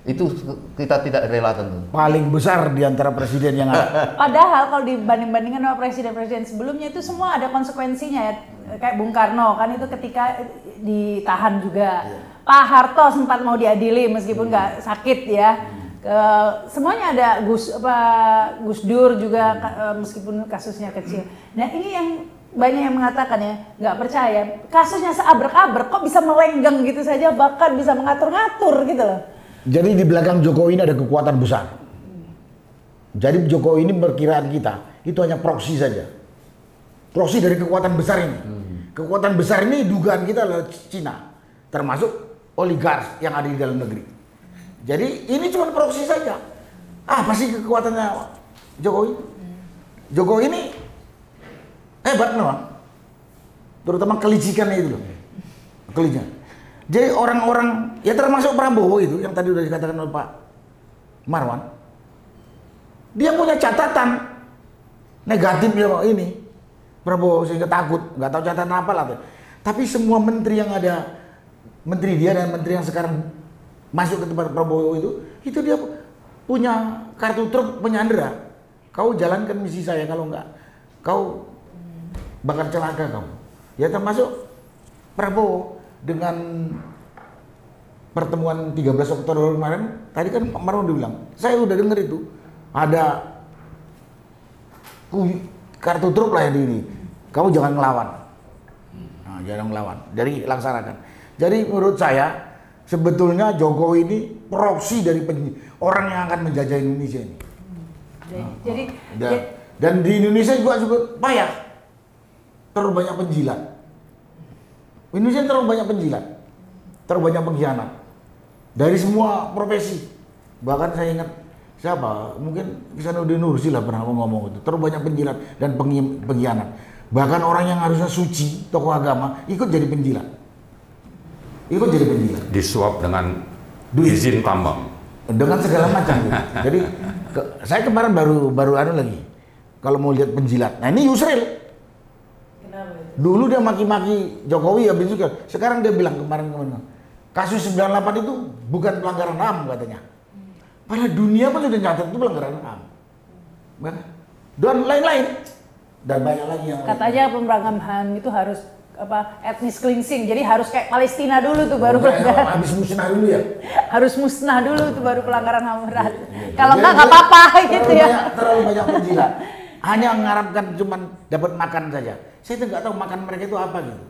Itu kita tidak rela tentu. Paling besar di antara presiden yang ada. Padahal kalau dibanding-bandingkan sama presiden-presiden sebelumnya itu semua ada konsekuensinya ya. Kayak Bung Karno kan itu ketika ditahan juga. Pak Harto sempat mau diadili meskipun nggak sakit ya. Semuanya ada Gus Dur juga meskipun kasusnya kecil. Nah ini yang banyak yang mengatakan ya nggak percaya kasusnya seabrek-abrek kok bisa melenggang gitu saja bahkan bisa mengatur-ngatur gitu loh. Jadi di belakang Jokowi ini ada kekuatan besar. Jadi Jokowi ini perkiraan kita itu hanya proksi saja. Proksi dari kekuatan besar ini. Kekuatan besar ini dugaan kita adalah Cina, termasuk oligark yang ada di dalam negeri. Jadi ini cuma proksi saja. Apa sih kekuatannya Jokowi? Jokowi ini hebat memang. Terutama kelicikannya itu loh. Kelicikan. Jadi orang-orang, ya termasuk Prabowo itu yang tadi udah dikatakan oleh Pak Marwan, dia punya catatan negatif ya ini Prabowo sehingga takut, nggak tahu catatan apa lah. Tapi semua menteri yang ada, menteri dia dan menteri yang sekarang masuk ke tempat Prabowo itu dia punya kartu truk penyandera. Kau jalankan misi saya, kalau enggak kau bakal celaka kamu. Ya termasuk Prabowo. Dengan pertemuan 13 Oktober kemarin, tadi kan Pak Marwan bilang, saya udah denger itu ada kartu truk lah yang ini, kamu jangan ngelawan, nah, jangan ngelawan, jadi laksanakan. Jadi menurut saya sebetulnya Jokowi ini proksi dari orang yang akan menjajah Indonesia ini. Dan di Indonesia juga payah, terlalu banyak penjilat. Indonesia terlalu banyak penjilat, terlalu banyak pengkhianat dari semua profesi. Bahkan saya ingat siapa, mungkin Ihsanuddin Nursi lah pernah ngomong itu, terlalu banyak penjilat dan pengkhianat. Bahkan orang yang harusnya suci, tokoh agama, ikut jadi penjilat. Ikut jadi penjilat. Disuap dengan izin tambang. Dengan segala macam. Gitu. Jadi saya kemarin baru lagi, kalau mau lihat penjilat. Nah ini Yusril. Dulu dia maki-maki Jokowi habis itu, sekarang dia bilang kemarin kasus 98 itu bukan pelanggaran HAM katanya. Pada dunia pun sudah nyatat itu pelanggaran HAM. Dan lain-lain. Dan banyak lagi yang katanya pemberantasan HAM itu harus etnis cleansing. Jadi harus kayak Palestina dulu tuh baru pelanggaran. Habis musnah dulu ya. Harus musnah dulu tuh baru pelanggaran HAM berat. Kalau enggak apa-apa gitu ya. Terlalu banyak penjilat. Hanya mengharapkan cuman dapat makan saja. Saya nggak tahu makan mereka itu apa gitu.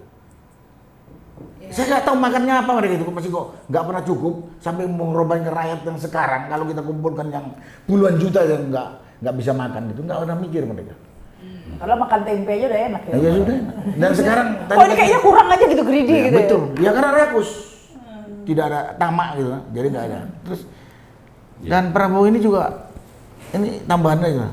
Saya nggak tahu makannya apa mereka itu, masih kok nggak pernah cukup sampai mengorbankan rakyat yang sekarang. Kalau kita kumpulkan yang puluhan juta yang nggak bisa makan itu, nggak pernah mikir mereka. Kalau makan tempe aja udah enak ya. Ya sudah. Dan sekarang oh ini kayaknya kurang aja gitu, greedy ya, gitu. Betul. Ya karena rakus, tidak ada tamak gitu, jadi nggak ada. Terus dan Prabowo ini juga ini tambahannya juga.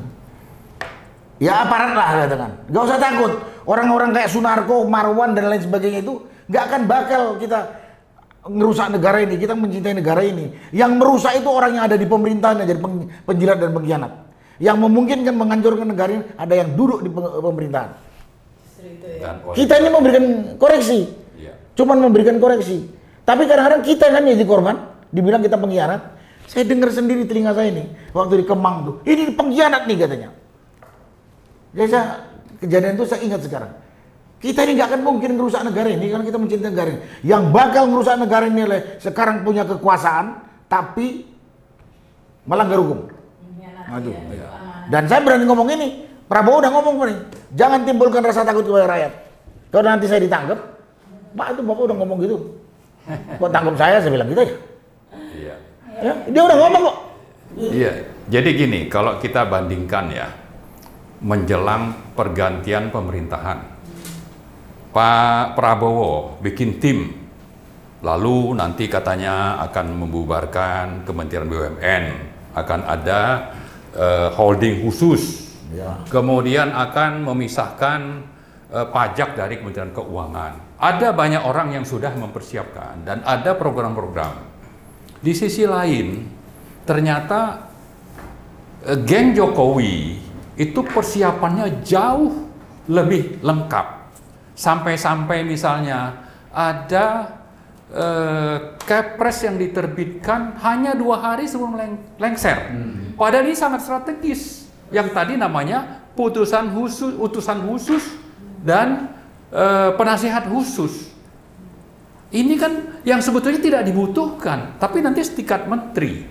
Ya aparat lah katakan, nggak usah takut. Orang-orang kayak Sunarko, Marwan dan lain sebagainya itu nggak akan bakal kita ngerusak negara ini. Kita mencintai negara ini. Yang merusak itu orang yang ada di pemerintahan, jadi penjilat dan pengkhianat. Yang memungkinkan menghancurkan negara ini ada yang duduk di pemerintahan. Kita ini memberikan koreksi, cuman memberikan koreksi. Tapi kadang-kadang kita kan jadi korban, dibilang kita pengkhianat. Saya dengar sendiri telinga saya ini waktu di Kemang tuh, ini pengkhianat nih katanya. Jadi kejadian itu saya ingat sekarang. Kita ini nggak akan mungkin merusak negara ini karena kita mencintai negara ini. Yang bakal merusak negara ini oleh sekarang punya kekuasaan tapi melanggar hukum. Aduh. Dan saya berani ngomong ini. Prabowo udah ngomong nih, jangan timbulkan rasa takut kepada rakyat. Kalau nanti saya ditangkap, Pak itu Bapak udah ngomong gitu. Kok tangkap saya bilang gitu ya? Iya. Ya, dia udah ngomong kok. Iya. Jadi gini, kalau kita bandingkan ya, menjelang pergantian pemerintahan, Pak Prabowo bikin tim, lalu nanti katanya akan membubarkan Kementerian BUMN, akan ada holding khusus, kemudian akan memisahkan pajak dari Kementerian Keuangan. Ada banyak orang yang sudah mempersiapkan dan ada program-program. Di sisi lain, ternyata geng Jokowi itu persiapannya jauh lebih lengkap. Sampai-sampai misalnya ada Kepres yang diterbitkan hanya 2 hari sebelum lengser. Padahal ini sangat strategis. Yang tadi namanya utusan khusus dan penasihat khusus. Ini kan yang sebetulnya tidak dibutuhkan, tapi nanti setingkat menteri.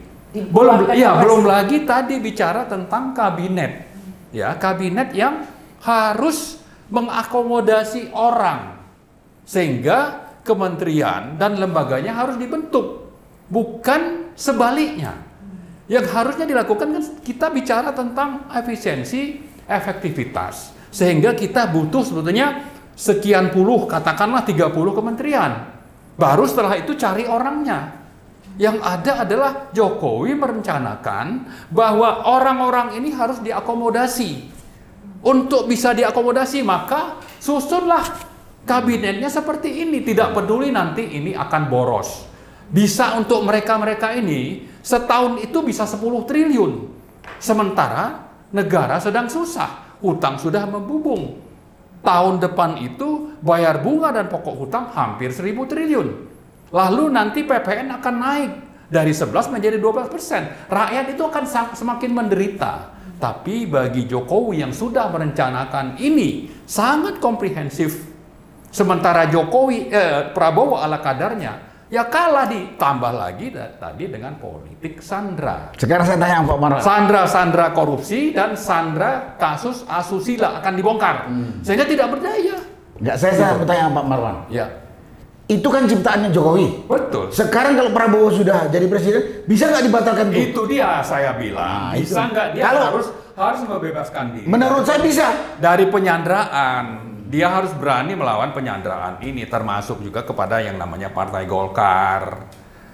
Belum lagi tadi bicara tentang kabinet. Ya, kabinet yang harus mengakomodasi orang. Sehingga kementerian dan lembaganya harus dibentuk, bukan sebaliknya. Yang harusnya dilakukan kan kita bicara tentang efisiensi, efektivitas. Sehingga kita butuh sebetulnya sekian puluh, katakanlah 30 kementerian. Baru setelah itu cari orangnya. Yang ada adalah Jokowi merencanakan bahwa orang-orang ini harus diakomodasi. Untuk bisa diakomodasi, maka susunlah kabinetnya seperti ini. Tidak peduli nanti ini akan boros. Bisa untuk mereka-mereka ini, setahun itu bisa 10 triliun. Sementara negara sedang susah, hutang sudah membubung. Tahun depan itu bayar bunga dan pokok hutang hampir 1.000 triliun. Lalu nanti PPN akan naik dari 11 menjadi 12%. Rakyat itu akan semakin menderita. Tapi bagi Jokowi yang sudah merencanakan ini sangat komprehensif. Sementara Prabowo ala kadarnya, ya kalah ditambah lagi tadi dengan politik sandra. Sekarang saya tanya Pak Marwan. Sandra korupsi dan sandra kasus asusila akan dibongkar. Sehingga tidak berdaya. Enggak, saya bertanya Pak Marwan. Ya. Itu kan ciptaannya Jokowi. Betul. Sekarang kalau Prabowo sudah jadi presiden, bisa nggak dibatalkan itu? Itu dia saya bilang. Bisa nggak dia harus membebaskan diri. Menurut saya bisa. Dari penyanderaan. Dia harus berani melawan penyanderaan ini, termasuk juga kepada yang namanya Partai Golkar,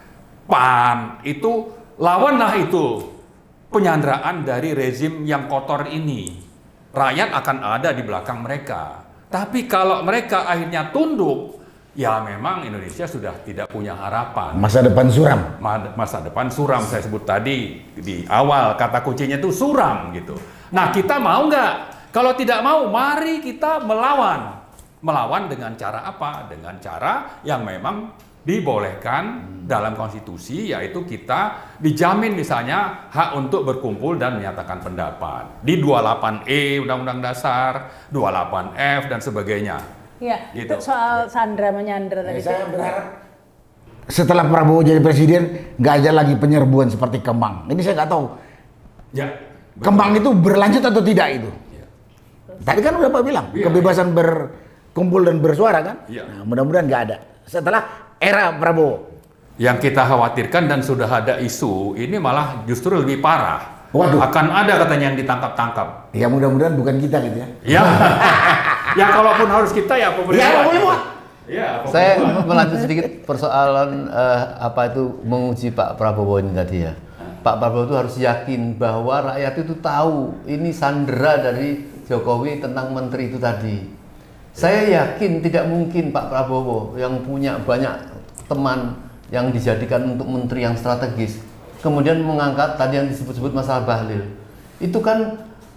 PAN. Itu lawanlah itu penyanderaan dari rezim yang kotor ini. Rakyat akan ada di belakang mereka. Tapi kalau mereka akhirnya tunduk, ya memang Indonesia sudah tidak punya harapan. Masa depan suram. Masa depan suram, saya sebut tadi di awal, kata kuncinya itu suram gitu. Nah, kita mau nggak? Kalau tidak mau, mari kita melawan. Melawan dengan cara apa? Dengan cara yang memang dibolehkan dalam konstitusi, yaitu kita dijamin misalnya hak untuk berkumpul dan menyatakan pendapat. Di 28E Undang-Undang Dasar, 28F dan sebagainya. Ya, gitu. itu soal sandra menyandra tadi. Saya berharap setelah Prabowo jadi presiden, nggak ada lagi penyerbuan seperti Kemang. Ini saya nggak tahu. Ya, Kemang itu berlanjut atau tidak itu? Tadi kan udah Pak bilang, kebebasan berkumpul dan bersuara kan? Nah, mudah-mudahan nggak ada. Setelah era Prabowo. Yang kita khawatirkan dan sudah ada isu, ini malah justru lebih parah. Waduh. Akan ada katanya yang ditangkap-tangkap. Ya mudah-mudahan bukan kita gitu ya. Ya, ya kalaupun harus kita ya pemerintah. Ya, Saya melanjut sedikit persoalan apa itu menguji Pak Prabowo ini tadi ya. Pak Prabowo itu harus yakin bahwa rakyat itu tahu ini sandera dari Jokowi tentang menteri itu tadi. Saya yakin tidak mungkin Pak Prabowo yang punya banyak teman yang dijadikan untuk menteri yang strategis, kemudian mengangkat tadi yang disebut-sebut masalah Bahlil. Itu kan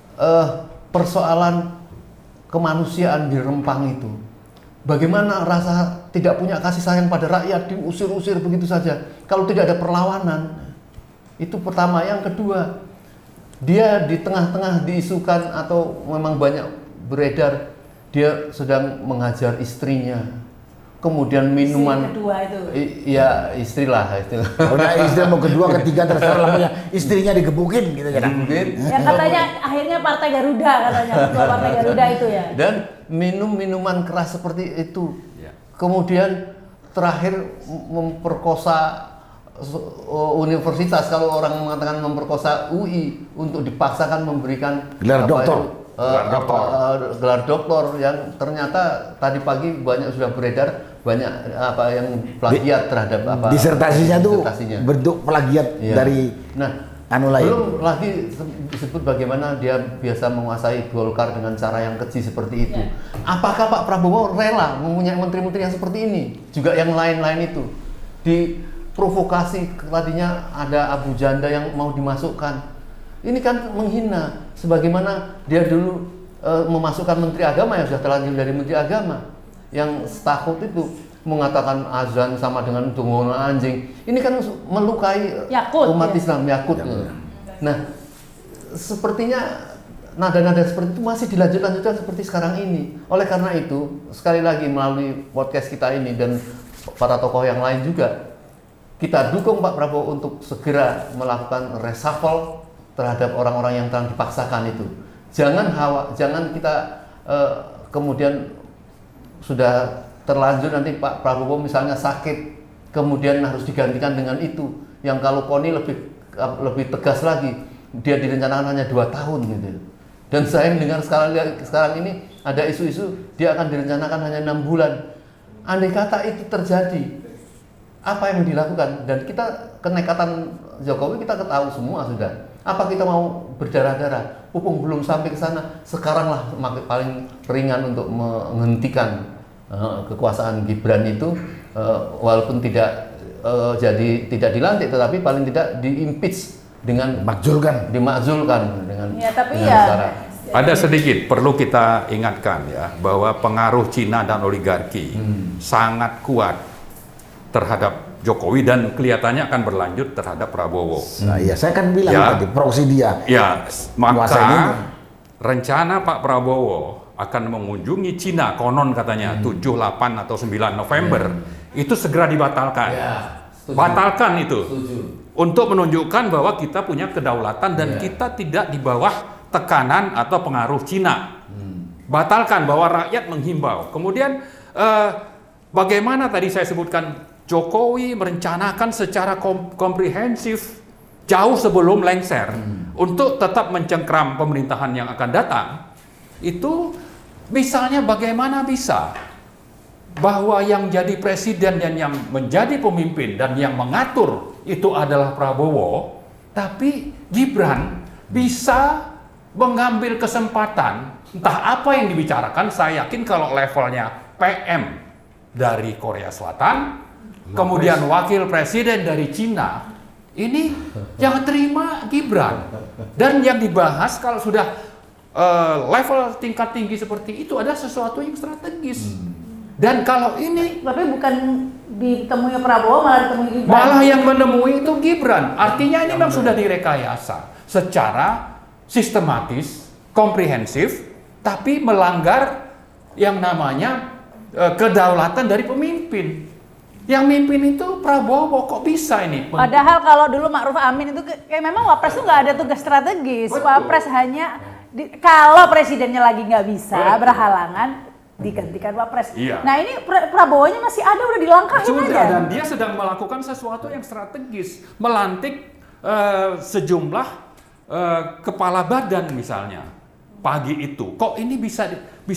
persoalan kemanusiaan di Rempang itu. Bagaimana rasa tidak punya kasih sayang pada rakyat, diusir-usir begitu saja. Kalau tidak ada perlawanan, itu pertama. Yang kedua, dia di tengah-tengah diisukan atau memang banyak beredar dia sedang menghajar istrinya, kemudian minuman. Istri kedua itu. Iya, istrilah. Udah istri mau kedua, ketiga terserah lamanya. Istrinya digebukin gitu ya. Ya katanya akhirnya Partai Garuda katanya, ketua Partai Garuda itu ya. Dan minuman keras seperti itu. Kemudian terakhir memperkosa universitas, kalau orang mengatakan memperkosa UI untuk dipaksakan memberikan gelar doktor. Gelar doktor yang ternyata tadi pagi banyak sudah beredar banyak apa yang plagiat terhadap apa disertasinya tuh bentuk plagiat dari lain. Belum lagi disebut bagaimana dia biasa menguasai Golkar dengan cara yang keji seperti itu. Apakah Pak Prabowo rela mempunyai menteri-menteri yang seperti ini? Juga yang lain-lain itu diprovokasi, tadinya ada Abu Janda yang mau dimasukkan. Ini kan menghina, sebagaimana dia dulu memasukkan Menteri Agama yang sudah terlanjur dari Menteri Agama. yang takut itu mengatakan azan sama dengan tunggungan anjing. Ini kan melukai Yakut, umat ya. Islam, Yakut. Nah, sepertinya nada-nada seperti itu masih dilanjutkan seperti sekarang ini. Oleh karena itu, sekali lagi melalui podcast kita ini dan para tokoh yang lain juga, kita dukung Pak Prabowo untuk segera melakukan reshuffle terhadap orang-orang yang telah dipaksakan itu. Jangan kita kemudian sudah terlanjur nanti Pak Prabowo misalnya sakit, kemudian harus digantikan dengan itu. Yang kalau KONI lebih tegas lagi, dia direncanakan hanya 2 tahun gitu. Dan saya mendengar sekarang ini ada isu-isu dia akan direncanakan hanya 6 bulan. Andai kata itu terjadi, apa yang dilakukan? Dan kita kenekatan Jokowi kita ketahui semua sudah. Apa kita mau berdarah-darah? Mumpung belum sampai ke sana, sekaranglah paling ringan untuk menghentikan kekuasaan Gibran itu, walaupun tidak dilantik, tetapi paling tidak diimpeach dengan dimakzulkan dengan tapi dengan cara. Ada sedikit perlu kita ingatkan ya bahwa pengaruh Cina dan oligarki sangat kuat terhadap Jokowi dan kelihatannya akan berlanjut terhadap Prabowo. Nah, iya, saya kan bilang tadi proksi dia. Ya, maka rencana Pak Prabowo akan mengunjungi Cina, konon katanya 7, 8 atau 9 November, itu segera dibatalkan. Batalkan itu. Untuk menunjukkan bahwa kita punya kedaulatan dan kita tidak di bawah tekanan atau pengaruh Cina. Batalkan, bahwa rakyat menghimbau. Kemudian bagaimana tadi saya sebutkan, Jokowi merencanakan secara komprehensif jauh sebelum lengser untuk tetap mencengkram pemerintahan yang akan datang. Itu misalnya bagaimana bisa bahwa yang jadi presiden dan yang menjadi pemimpin dan yang mengatur itu adalah Prabowo, tapi Gibran bisa mengambil kesempatan, entah apa yang dibicarakan. Saya yakin kalau levelnya PM dari Korea Selatan, kemudian wakil presiden dari Cina, ini yang terima Gibran. Dan yang dibahas kalau sudah level tingkat tinggi seperti itu ada sesuatu yang strategis. Dan kalau ini tapi bukan ditemui Prabowo, malah ditemui Gibran. Malah yang menemui itu Gibran. Artinya ini memang sudah direkayasa secara sistematis, komprehensif, tapi melanggar yang namanya kedaulatan dari pemimpin. Yang mimpin itu Prabowo, kok bisa ini? Padahal kalau dulu Ma'ruf Amin itu kayak memang Wapres itu nggak ada tugas strategis. Betul. Wapres hanya kalau presidennya lagi nggak bisa berhalangan, digantikan Wapres. Iya. Nah ini Prabowo-nya masih ada, udah dilangkahin Sudah, aja. dan dia sedang melakukan sesuatu yang strategis, melantik sejumlah kepala badan misalnya pagi itu. Kok ini bisa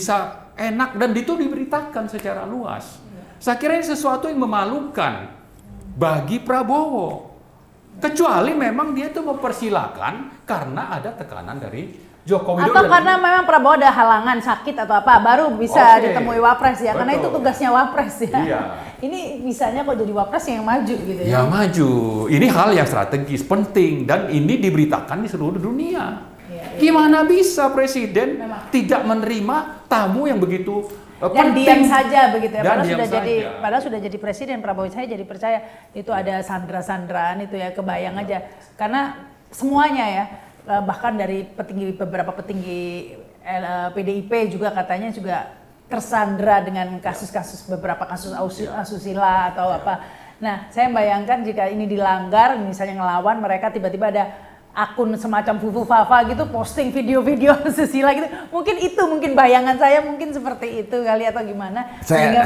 enak dan itu diberitakan secara luas. Saya kira ini sesuatu yang memalukan bagi Prabowo. Kecuali memang dia itu mempersilahkan karena ada tekanan dari Joko Widodo. Atau karena memang Prabowo ada halangan, sakit atau apa, baru bisa ditemui Wapres ya. Karena itu tugasnya Wapres ya. Iya. Ini bisanya kok jadi Wapres yang maju gitu ya. Ya maju. Ini hal yang strategis, penting, dan ini diberitakan di seluruh dunia. Gimana bisa presiden tidak menerima tamu yang begitu dan diam saja begitu ya, Dan padahal sudah jadi presiden. Prabowo, saya jadi percaya itu ada sandra-sandraan itu ya, kebayang aja. Karena semuanya ya, bahkan dari beberapa petinggi PDIP juga katanya juga tersandra dengan beberapa kasus asusila atau apa. Nah, saya bayangkan jika ini dilanggar, misalnya ngelawan, mereka tiba-tiba ada akun semacam Fufu Fafa gitu, posting video-video asusila gitu. Mungkin bayangan saya mungkin seperti itu kali atau gimana.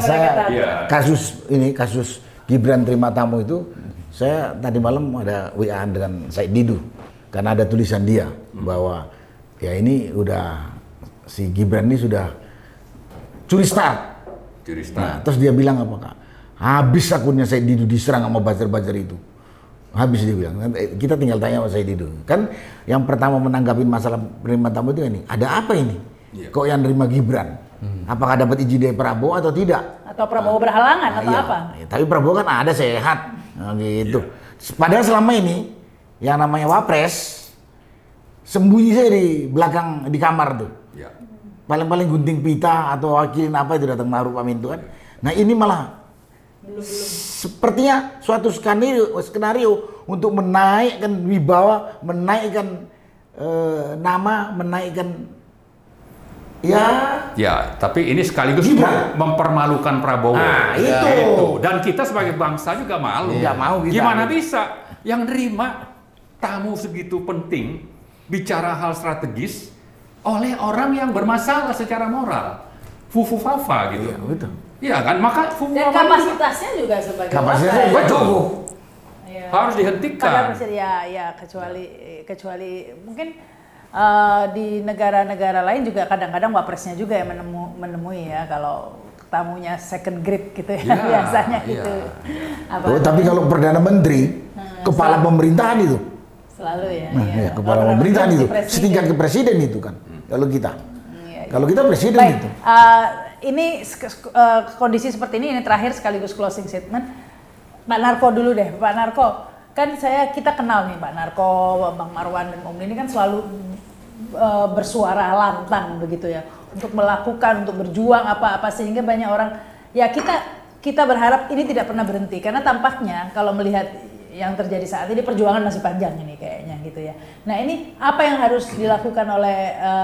Kasus Gibran terima tamu itu, saya tadi malam ada WA-an dengan Said Didu. Karena ada tulisan dia bahwa ya ini udah si Gibran ini sudah curi start. Nah, terus dia bilang apa, Kak? Habis akunnya Said Didu diserang sama buzzer-buzzer itu. Habis dia bilang. Kita tinggal tanya sama Said Didu. Kan yang pertama menanggapi masalah penerima tamu itu ini, ada apa ini? Kok yang nerima Gibran? Apakah dapat izin dari Prabowo atau tidak? Atau Prabowo berhalangan atau apa? Tapi Prabowo kan ada sehat. Nah, gitu. Padahal selama ini yang namanya Wapres sembunyi saya di belakang di kamar tuh. paling-paling gunting pita atau wakilin apa itu datang Ma'ruf Amin itu kan. Nah ini malah sepertinya suatu skenario untuk menaikkan wibawa, menaikkan nama, menaikkan ya, tapi ini sekaligus mempermalukan Prabowo. Nah, itu. Dan kita sebagai bangsa juga malu. Nggak mau kita. Gimana bisa yang nerima tamu segitu penting bicara hal strategis oleh orang yang bermasalah secara moral, Fufu Fafa gitu. Iya, betul. Iya kan, maka Fufu Dan Fafa kapasitasnya juga sebagai kapasitasnya wakil. cukup. Ya. harus dihentikan. Pada presiden ya kecuali mungkin di negara-negara lain juga kadang-kadang wapresnya juga yang menemui ya kalau tamunya second grade gitu ya, biasanya gitu. Tapi kalau Perdana Menteri, kepala pemerintahan itu. Selalu ya. Nah, ya, kepala pemerintahan itu, setingkat ke presiden itu kan. Kalau kita. Kalau kita presiden baik, itu. Ini kondisi seperti ini terakhir sekaligus closing statement. Pak Narko dulu deh, Pak Narko. Kan kita kenal nih Pak Narko, Bang Marwan dan Om ini kan selalu bersuara lantang begitu ya untuk melakukan, untuk berjuang apa-apa sehingga banyak orang ya kita berharap ini tidak pernah berhenti karena tampaknya kalau melihat yang terjadi saat ini perjuangan masih panjang ini kayaknya gitu ya. Nah ini apa yang harus dilakukan oleh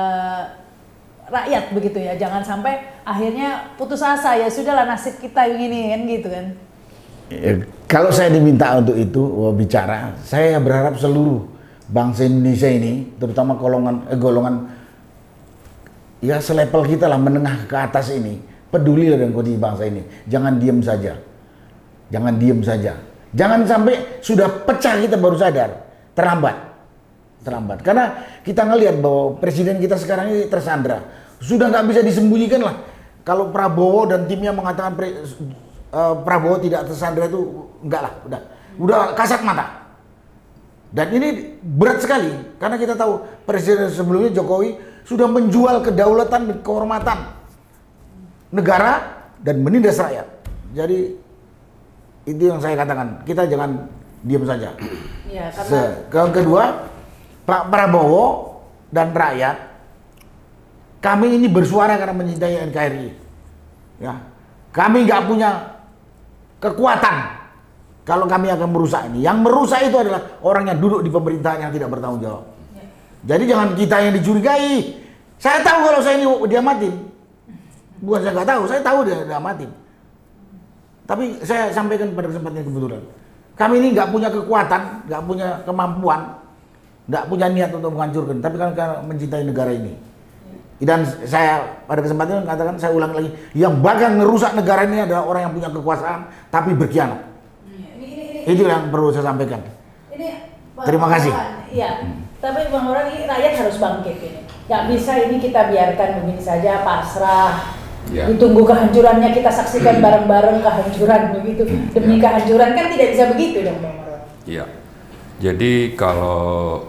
rakyat begitu ya, jangan sampai akhirnya putus asa ya sudahlah nasib kita yang ini kan gitu kan. Kalau saya diminta untuk itu bicara, saya berharap seluruh bangsa Indonesia ini, terutama golongan ya selevel kita lah menengah ke atas ini, pedulilah dengan kondisi bangsa ini. Jangan diam saja, jangan diam saja. Jangan sampai sudah pecah kita baru sadar, terlambat. Karena kita ngelihat bahwa presiden kita sekarang ini tersandra, sudah nggak bisa disembunyikan lah. Kalau Prabowo dan timnya mengatakan Prabowo tidak tersandra itu enggak lah, udah kasat mata. Dan ini berat sekali karena kita tahu presiden sebelumnya Jokowi sudah menjual kedaulatan dan kehormatan negara dan menindas rakyat. Jadi itu yang saya katakan, kita jangan diam saja. Ya, karena Yang kedua, Pak Prabowo dan rakyat, kami ini bersuara karena mencintai NKRI. Ya, kami nggak punya kekuatan kalau kami akan merusak ini. Yang merusak itu adalah orang yang duduk di pemerintahan yang tidak bertanggung jawab. Jadi jangan kita yang dicurigai. Saya tahu kalau saya ini dia mati. Bukan saya nggak tahu, saya tahu dia mati. Tapi saya sampaikan pada kesempatan yang kebetulan. Kami ini nggak punya kekuatan, nggak punya kemampuan, nggak punya niat untuk menghancurkan. Tapi kan mencintai negara ini. Dan saya pada kesempatan katakan, saya ulang lagi, yang bakal ngerusak negara ini adalah orang yang punya kekuasaan tapi berkhianat. Itu yang perlu saya sampaikan. Terima kasih. Iya, tapi Bang Marwan ini rakyat harus bangkit ini. Gak bisa ini kita biarkan begini saja pasrah. Ya. Ditunggu kehancurannya, kita saksikan bareng-bareng kehancuran begitu. Demi kehancuran kan tidak bisa begitu dong Bang Marwan. Iya. Jadi kalau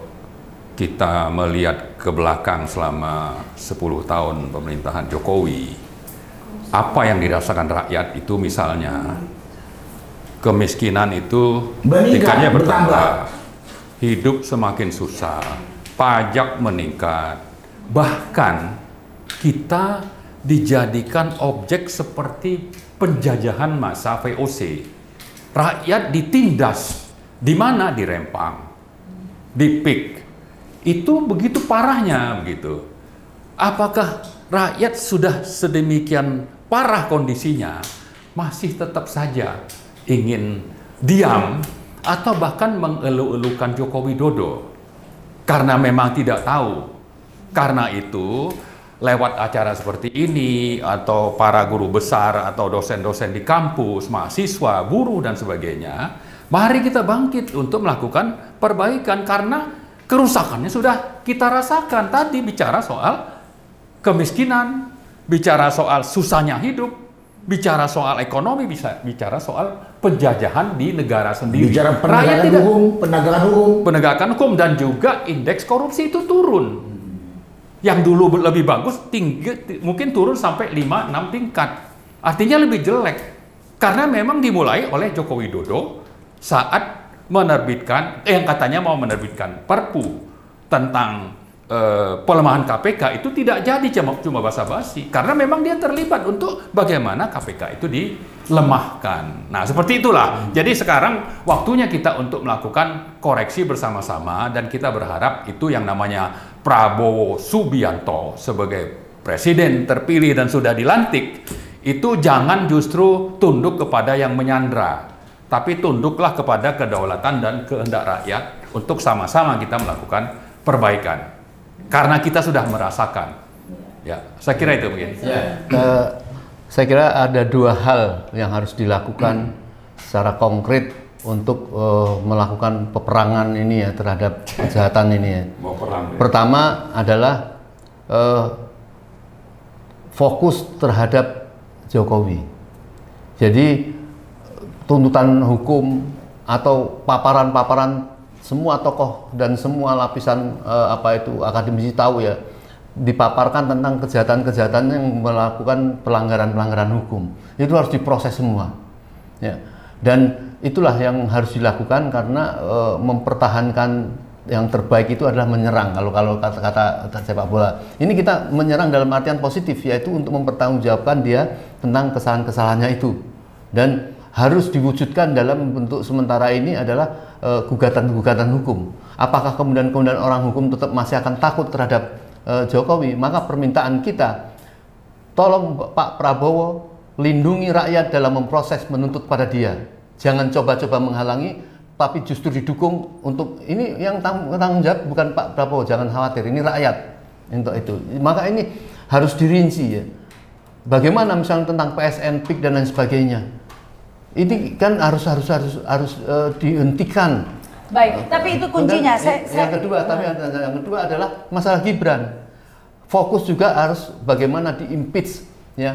kita melihat ke belakang selama 10 tahun pemerintahan Jokowi, apa yang dirasakan rakyat itu misalnya kemiskinan itu tingkatnya bertambah, hidup semakin susah, pajak meningkat, bahkan kita dijadikan objek seperti penjajahan masa VOC. Rakyat ditindas, di mana? Di Rempang, di PIK. Itu begitu parahnya begitu. Apakah rakyat sudah sedemikian parah kondisinya masih tetap saja ingin diam atau bahkan mengeluh-elukan Joko Widodo karena memang tidak tahu? Karena itu lewat acara seperti ini atau para guru besar atau dosen-dosen di kampus, mahasiswa, buruh dan sebagainya, mari kita bangkit untuk melakukan perbaikan karena kerusakannya sudah kita rasakan. Tadi bicara soal kemiskinan, bicara soal susahnya hidup, bicara soal ekonomi, bisa bicara soal penjajahan di negara sendiri. Bicara penegakan hukum dan juga indeks korupsi itu turun. Yang dulu lebih bagus, tinggi, mungkin turun sampai 5-6 tingkat. Artinya lebih jelek. Karena memang dimulai oleh Joko Widodo saat menerbitkan, yang katanya mau menerbitkan Perpu tentang pelemahan KPK itu tidak jadi cuma basa-basi, karena memang dia terlibat untuk bagaimana KPK itu dilemahkan. Nah, seperti itulah. Jadi sekarang waktunya kita untuk melakukan koreksi bersama-sama, dan kita berharap itu yang namanya Prabowo Subianto sebagai presiden terpilih dan sudah dilantik, itu jangan justru tunduk kepada yang menyandra, tapi tunduklah kepada kedaulatan dan kehendak rakyat untuk sama-sama kita melakukan perbaikan. Karena kita sudah merasakan, ya, saya kira itu mungkin. Saya kira ada dua hal yang harus dilakukan secara konkret untuk melakukan peperangan ini ya terhadap kejahatan ini ya. Pertama adalah fokus terhadap Jokowi. Jadi tuntutan hukum atau paparan-paparan semua tokoh dan semua lapisan akademisi tahu ya, dipaparkan tentang kejahatan-kejahatan yang melakukan pelanggaran-pelanggaran hukum. Itu harus diproses semua. Ya. Dan itulah yang harus dilakukan karena mempertahankan yang terbaik itu adalah menyerang. Kalau kata sepak bola. Ini kita menyerang dalam artian positif, yaitu untuk mempertanggungjawabkan dia tentang kesalahan-kesalahannya itu. Dan harus diwujudkan dalam bentuk sementara ini adalah gugatan-gugatan hukum. Apakah kemudian orang hukum tetap masih akan takut terhadap Jokowi? Maka permintaan kita, tolong Pak Prabowo lindungi rakyat dalam memproses menuntut pada dia. Jangan coba-coba menghalangi, tapi justru didukung untuk ini. Yang tanggung jawab bukan Pak Prabowo, jangan khawatir, ini rakyat untuk itu. Maka ini harus dirinci ya. Bagaimana misalnya tentang PSN, PIK dan lain sebagainya. Ini kan harus dihentikan. Baik, tapi itu kuncinya. Yang kedua adalah masalah Gibran. Fokus juga harus bagaimana diimpeach ya,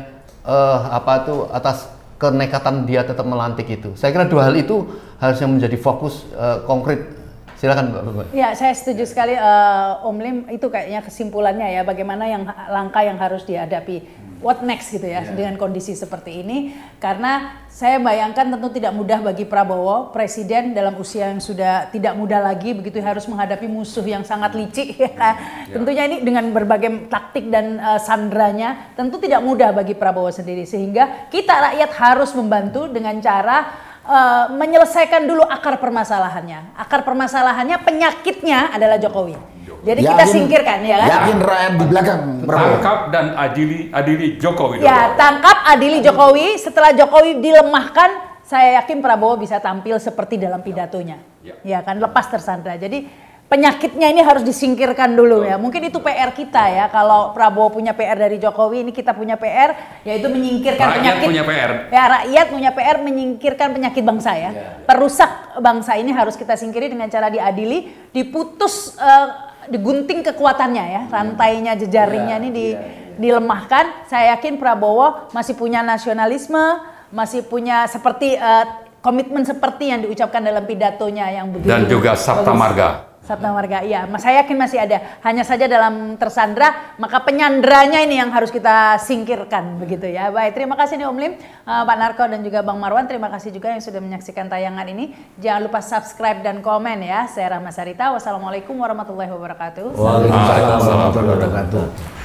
atas kenekatan dia tetap melantik itu. Saya kira dua hal itu harusnya menjadi fokus konkret. Silakan Mbak. Ya, saya setuju sekali Om Lim, itu kayaknya kesimpulannya ya, bagaimana langkah yang harus dihadapi. What next gitu ya, dengan kondisi seperti ini. Karena saya bayangkan tentu tidak mudah bagi Prabowo, presiden dalam usia yang sudah tidak muda lagi, begitu harus menghadapi musuh yang sangat licik ya kan. Tentunya ini dengan berbagai taktik dan sandranya, tentu tidak mudah bagi Prabowo sendiri. Sehingga kita rakyat harus membantu dengan cara menyelesaikan dulu akar permasalahannya. Akar permasalahannya, penyakitnya adalah Jokowi. Jadi kita singkirkan ya kan? Yakin rakyat di belakang Prabowo. Tangkap dan adili Jokowi. Ya, tangkap, adili Jokowi. Setelah Jokowi dilemahkan, saya yakin Prabowo bisa tampil seperti dalam pidatonya. Ya kan, lepas tersandra. Jadi penyakitnya ini harus disingkirkan dulu ya. Mungkin itu PR kita ya. Kalau Prabowo punya PR dari Jokowi, ini kita punya PR, yaitu menyingkirkan penyakit. Punya PR. Ya, rakyat punya PR menyingkirkan penyakit bangsa ya. Perusak bangsa ini harus kita singkiri dengan cara diadili, diputus, digunting kekuatannya ya, rantainya, jejaringnya ini dilemahkan. Saya yakin Prabowo masih punya nasionalisme, masih punya seperti komitmen seperti yang diucapkan dalam pidatonya yang begitu. Dan juga Sabta Marga. Sabta Marga, iya. Saya yakin masih ada. Hanya saja dalam tersandra, maka penyandranya ini yang harus kita singkirkan begitu ya. Baik, terima kasih nih Om Lim, Pak Narko dan juga Bang Marwan. Terima kasih juga yang sudah menyaksikan tayangan ini. Jangan lupa subscribe dan komen ya. Saya Rahma Sarita. Wassalamualaikum warahmatullahi wabarakatuh. Waalaikumsalam warahmatullahi wabarakatuh.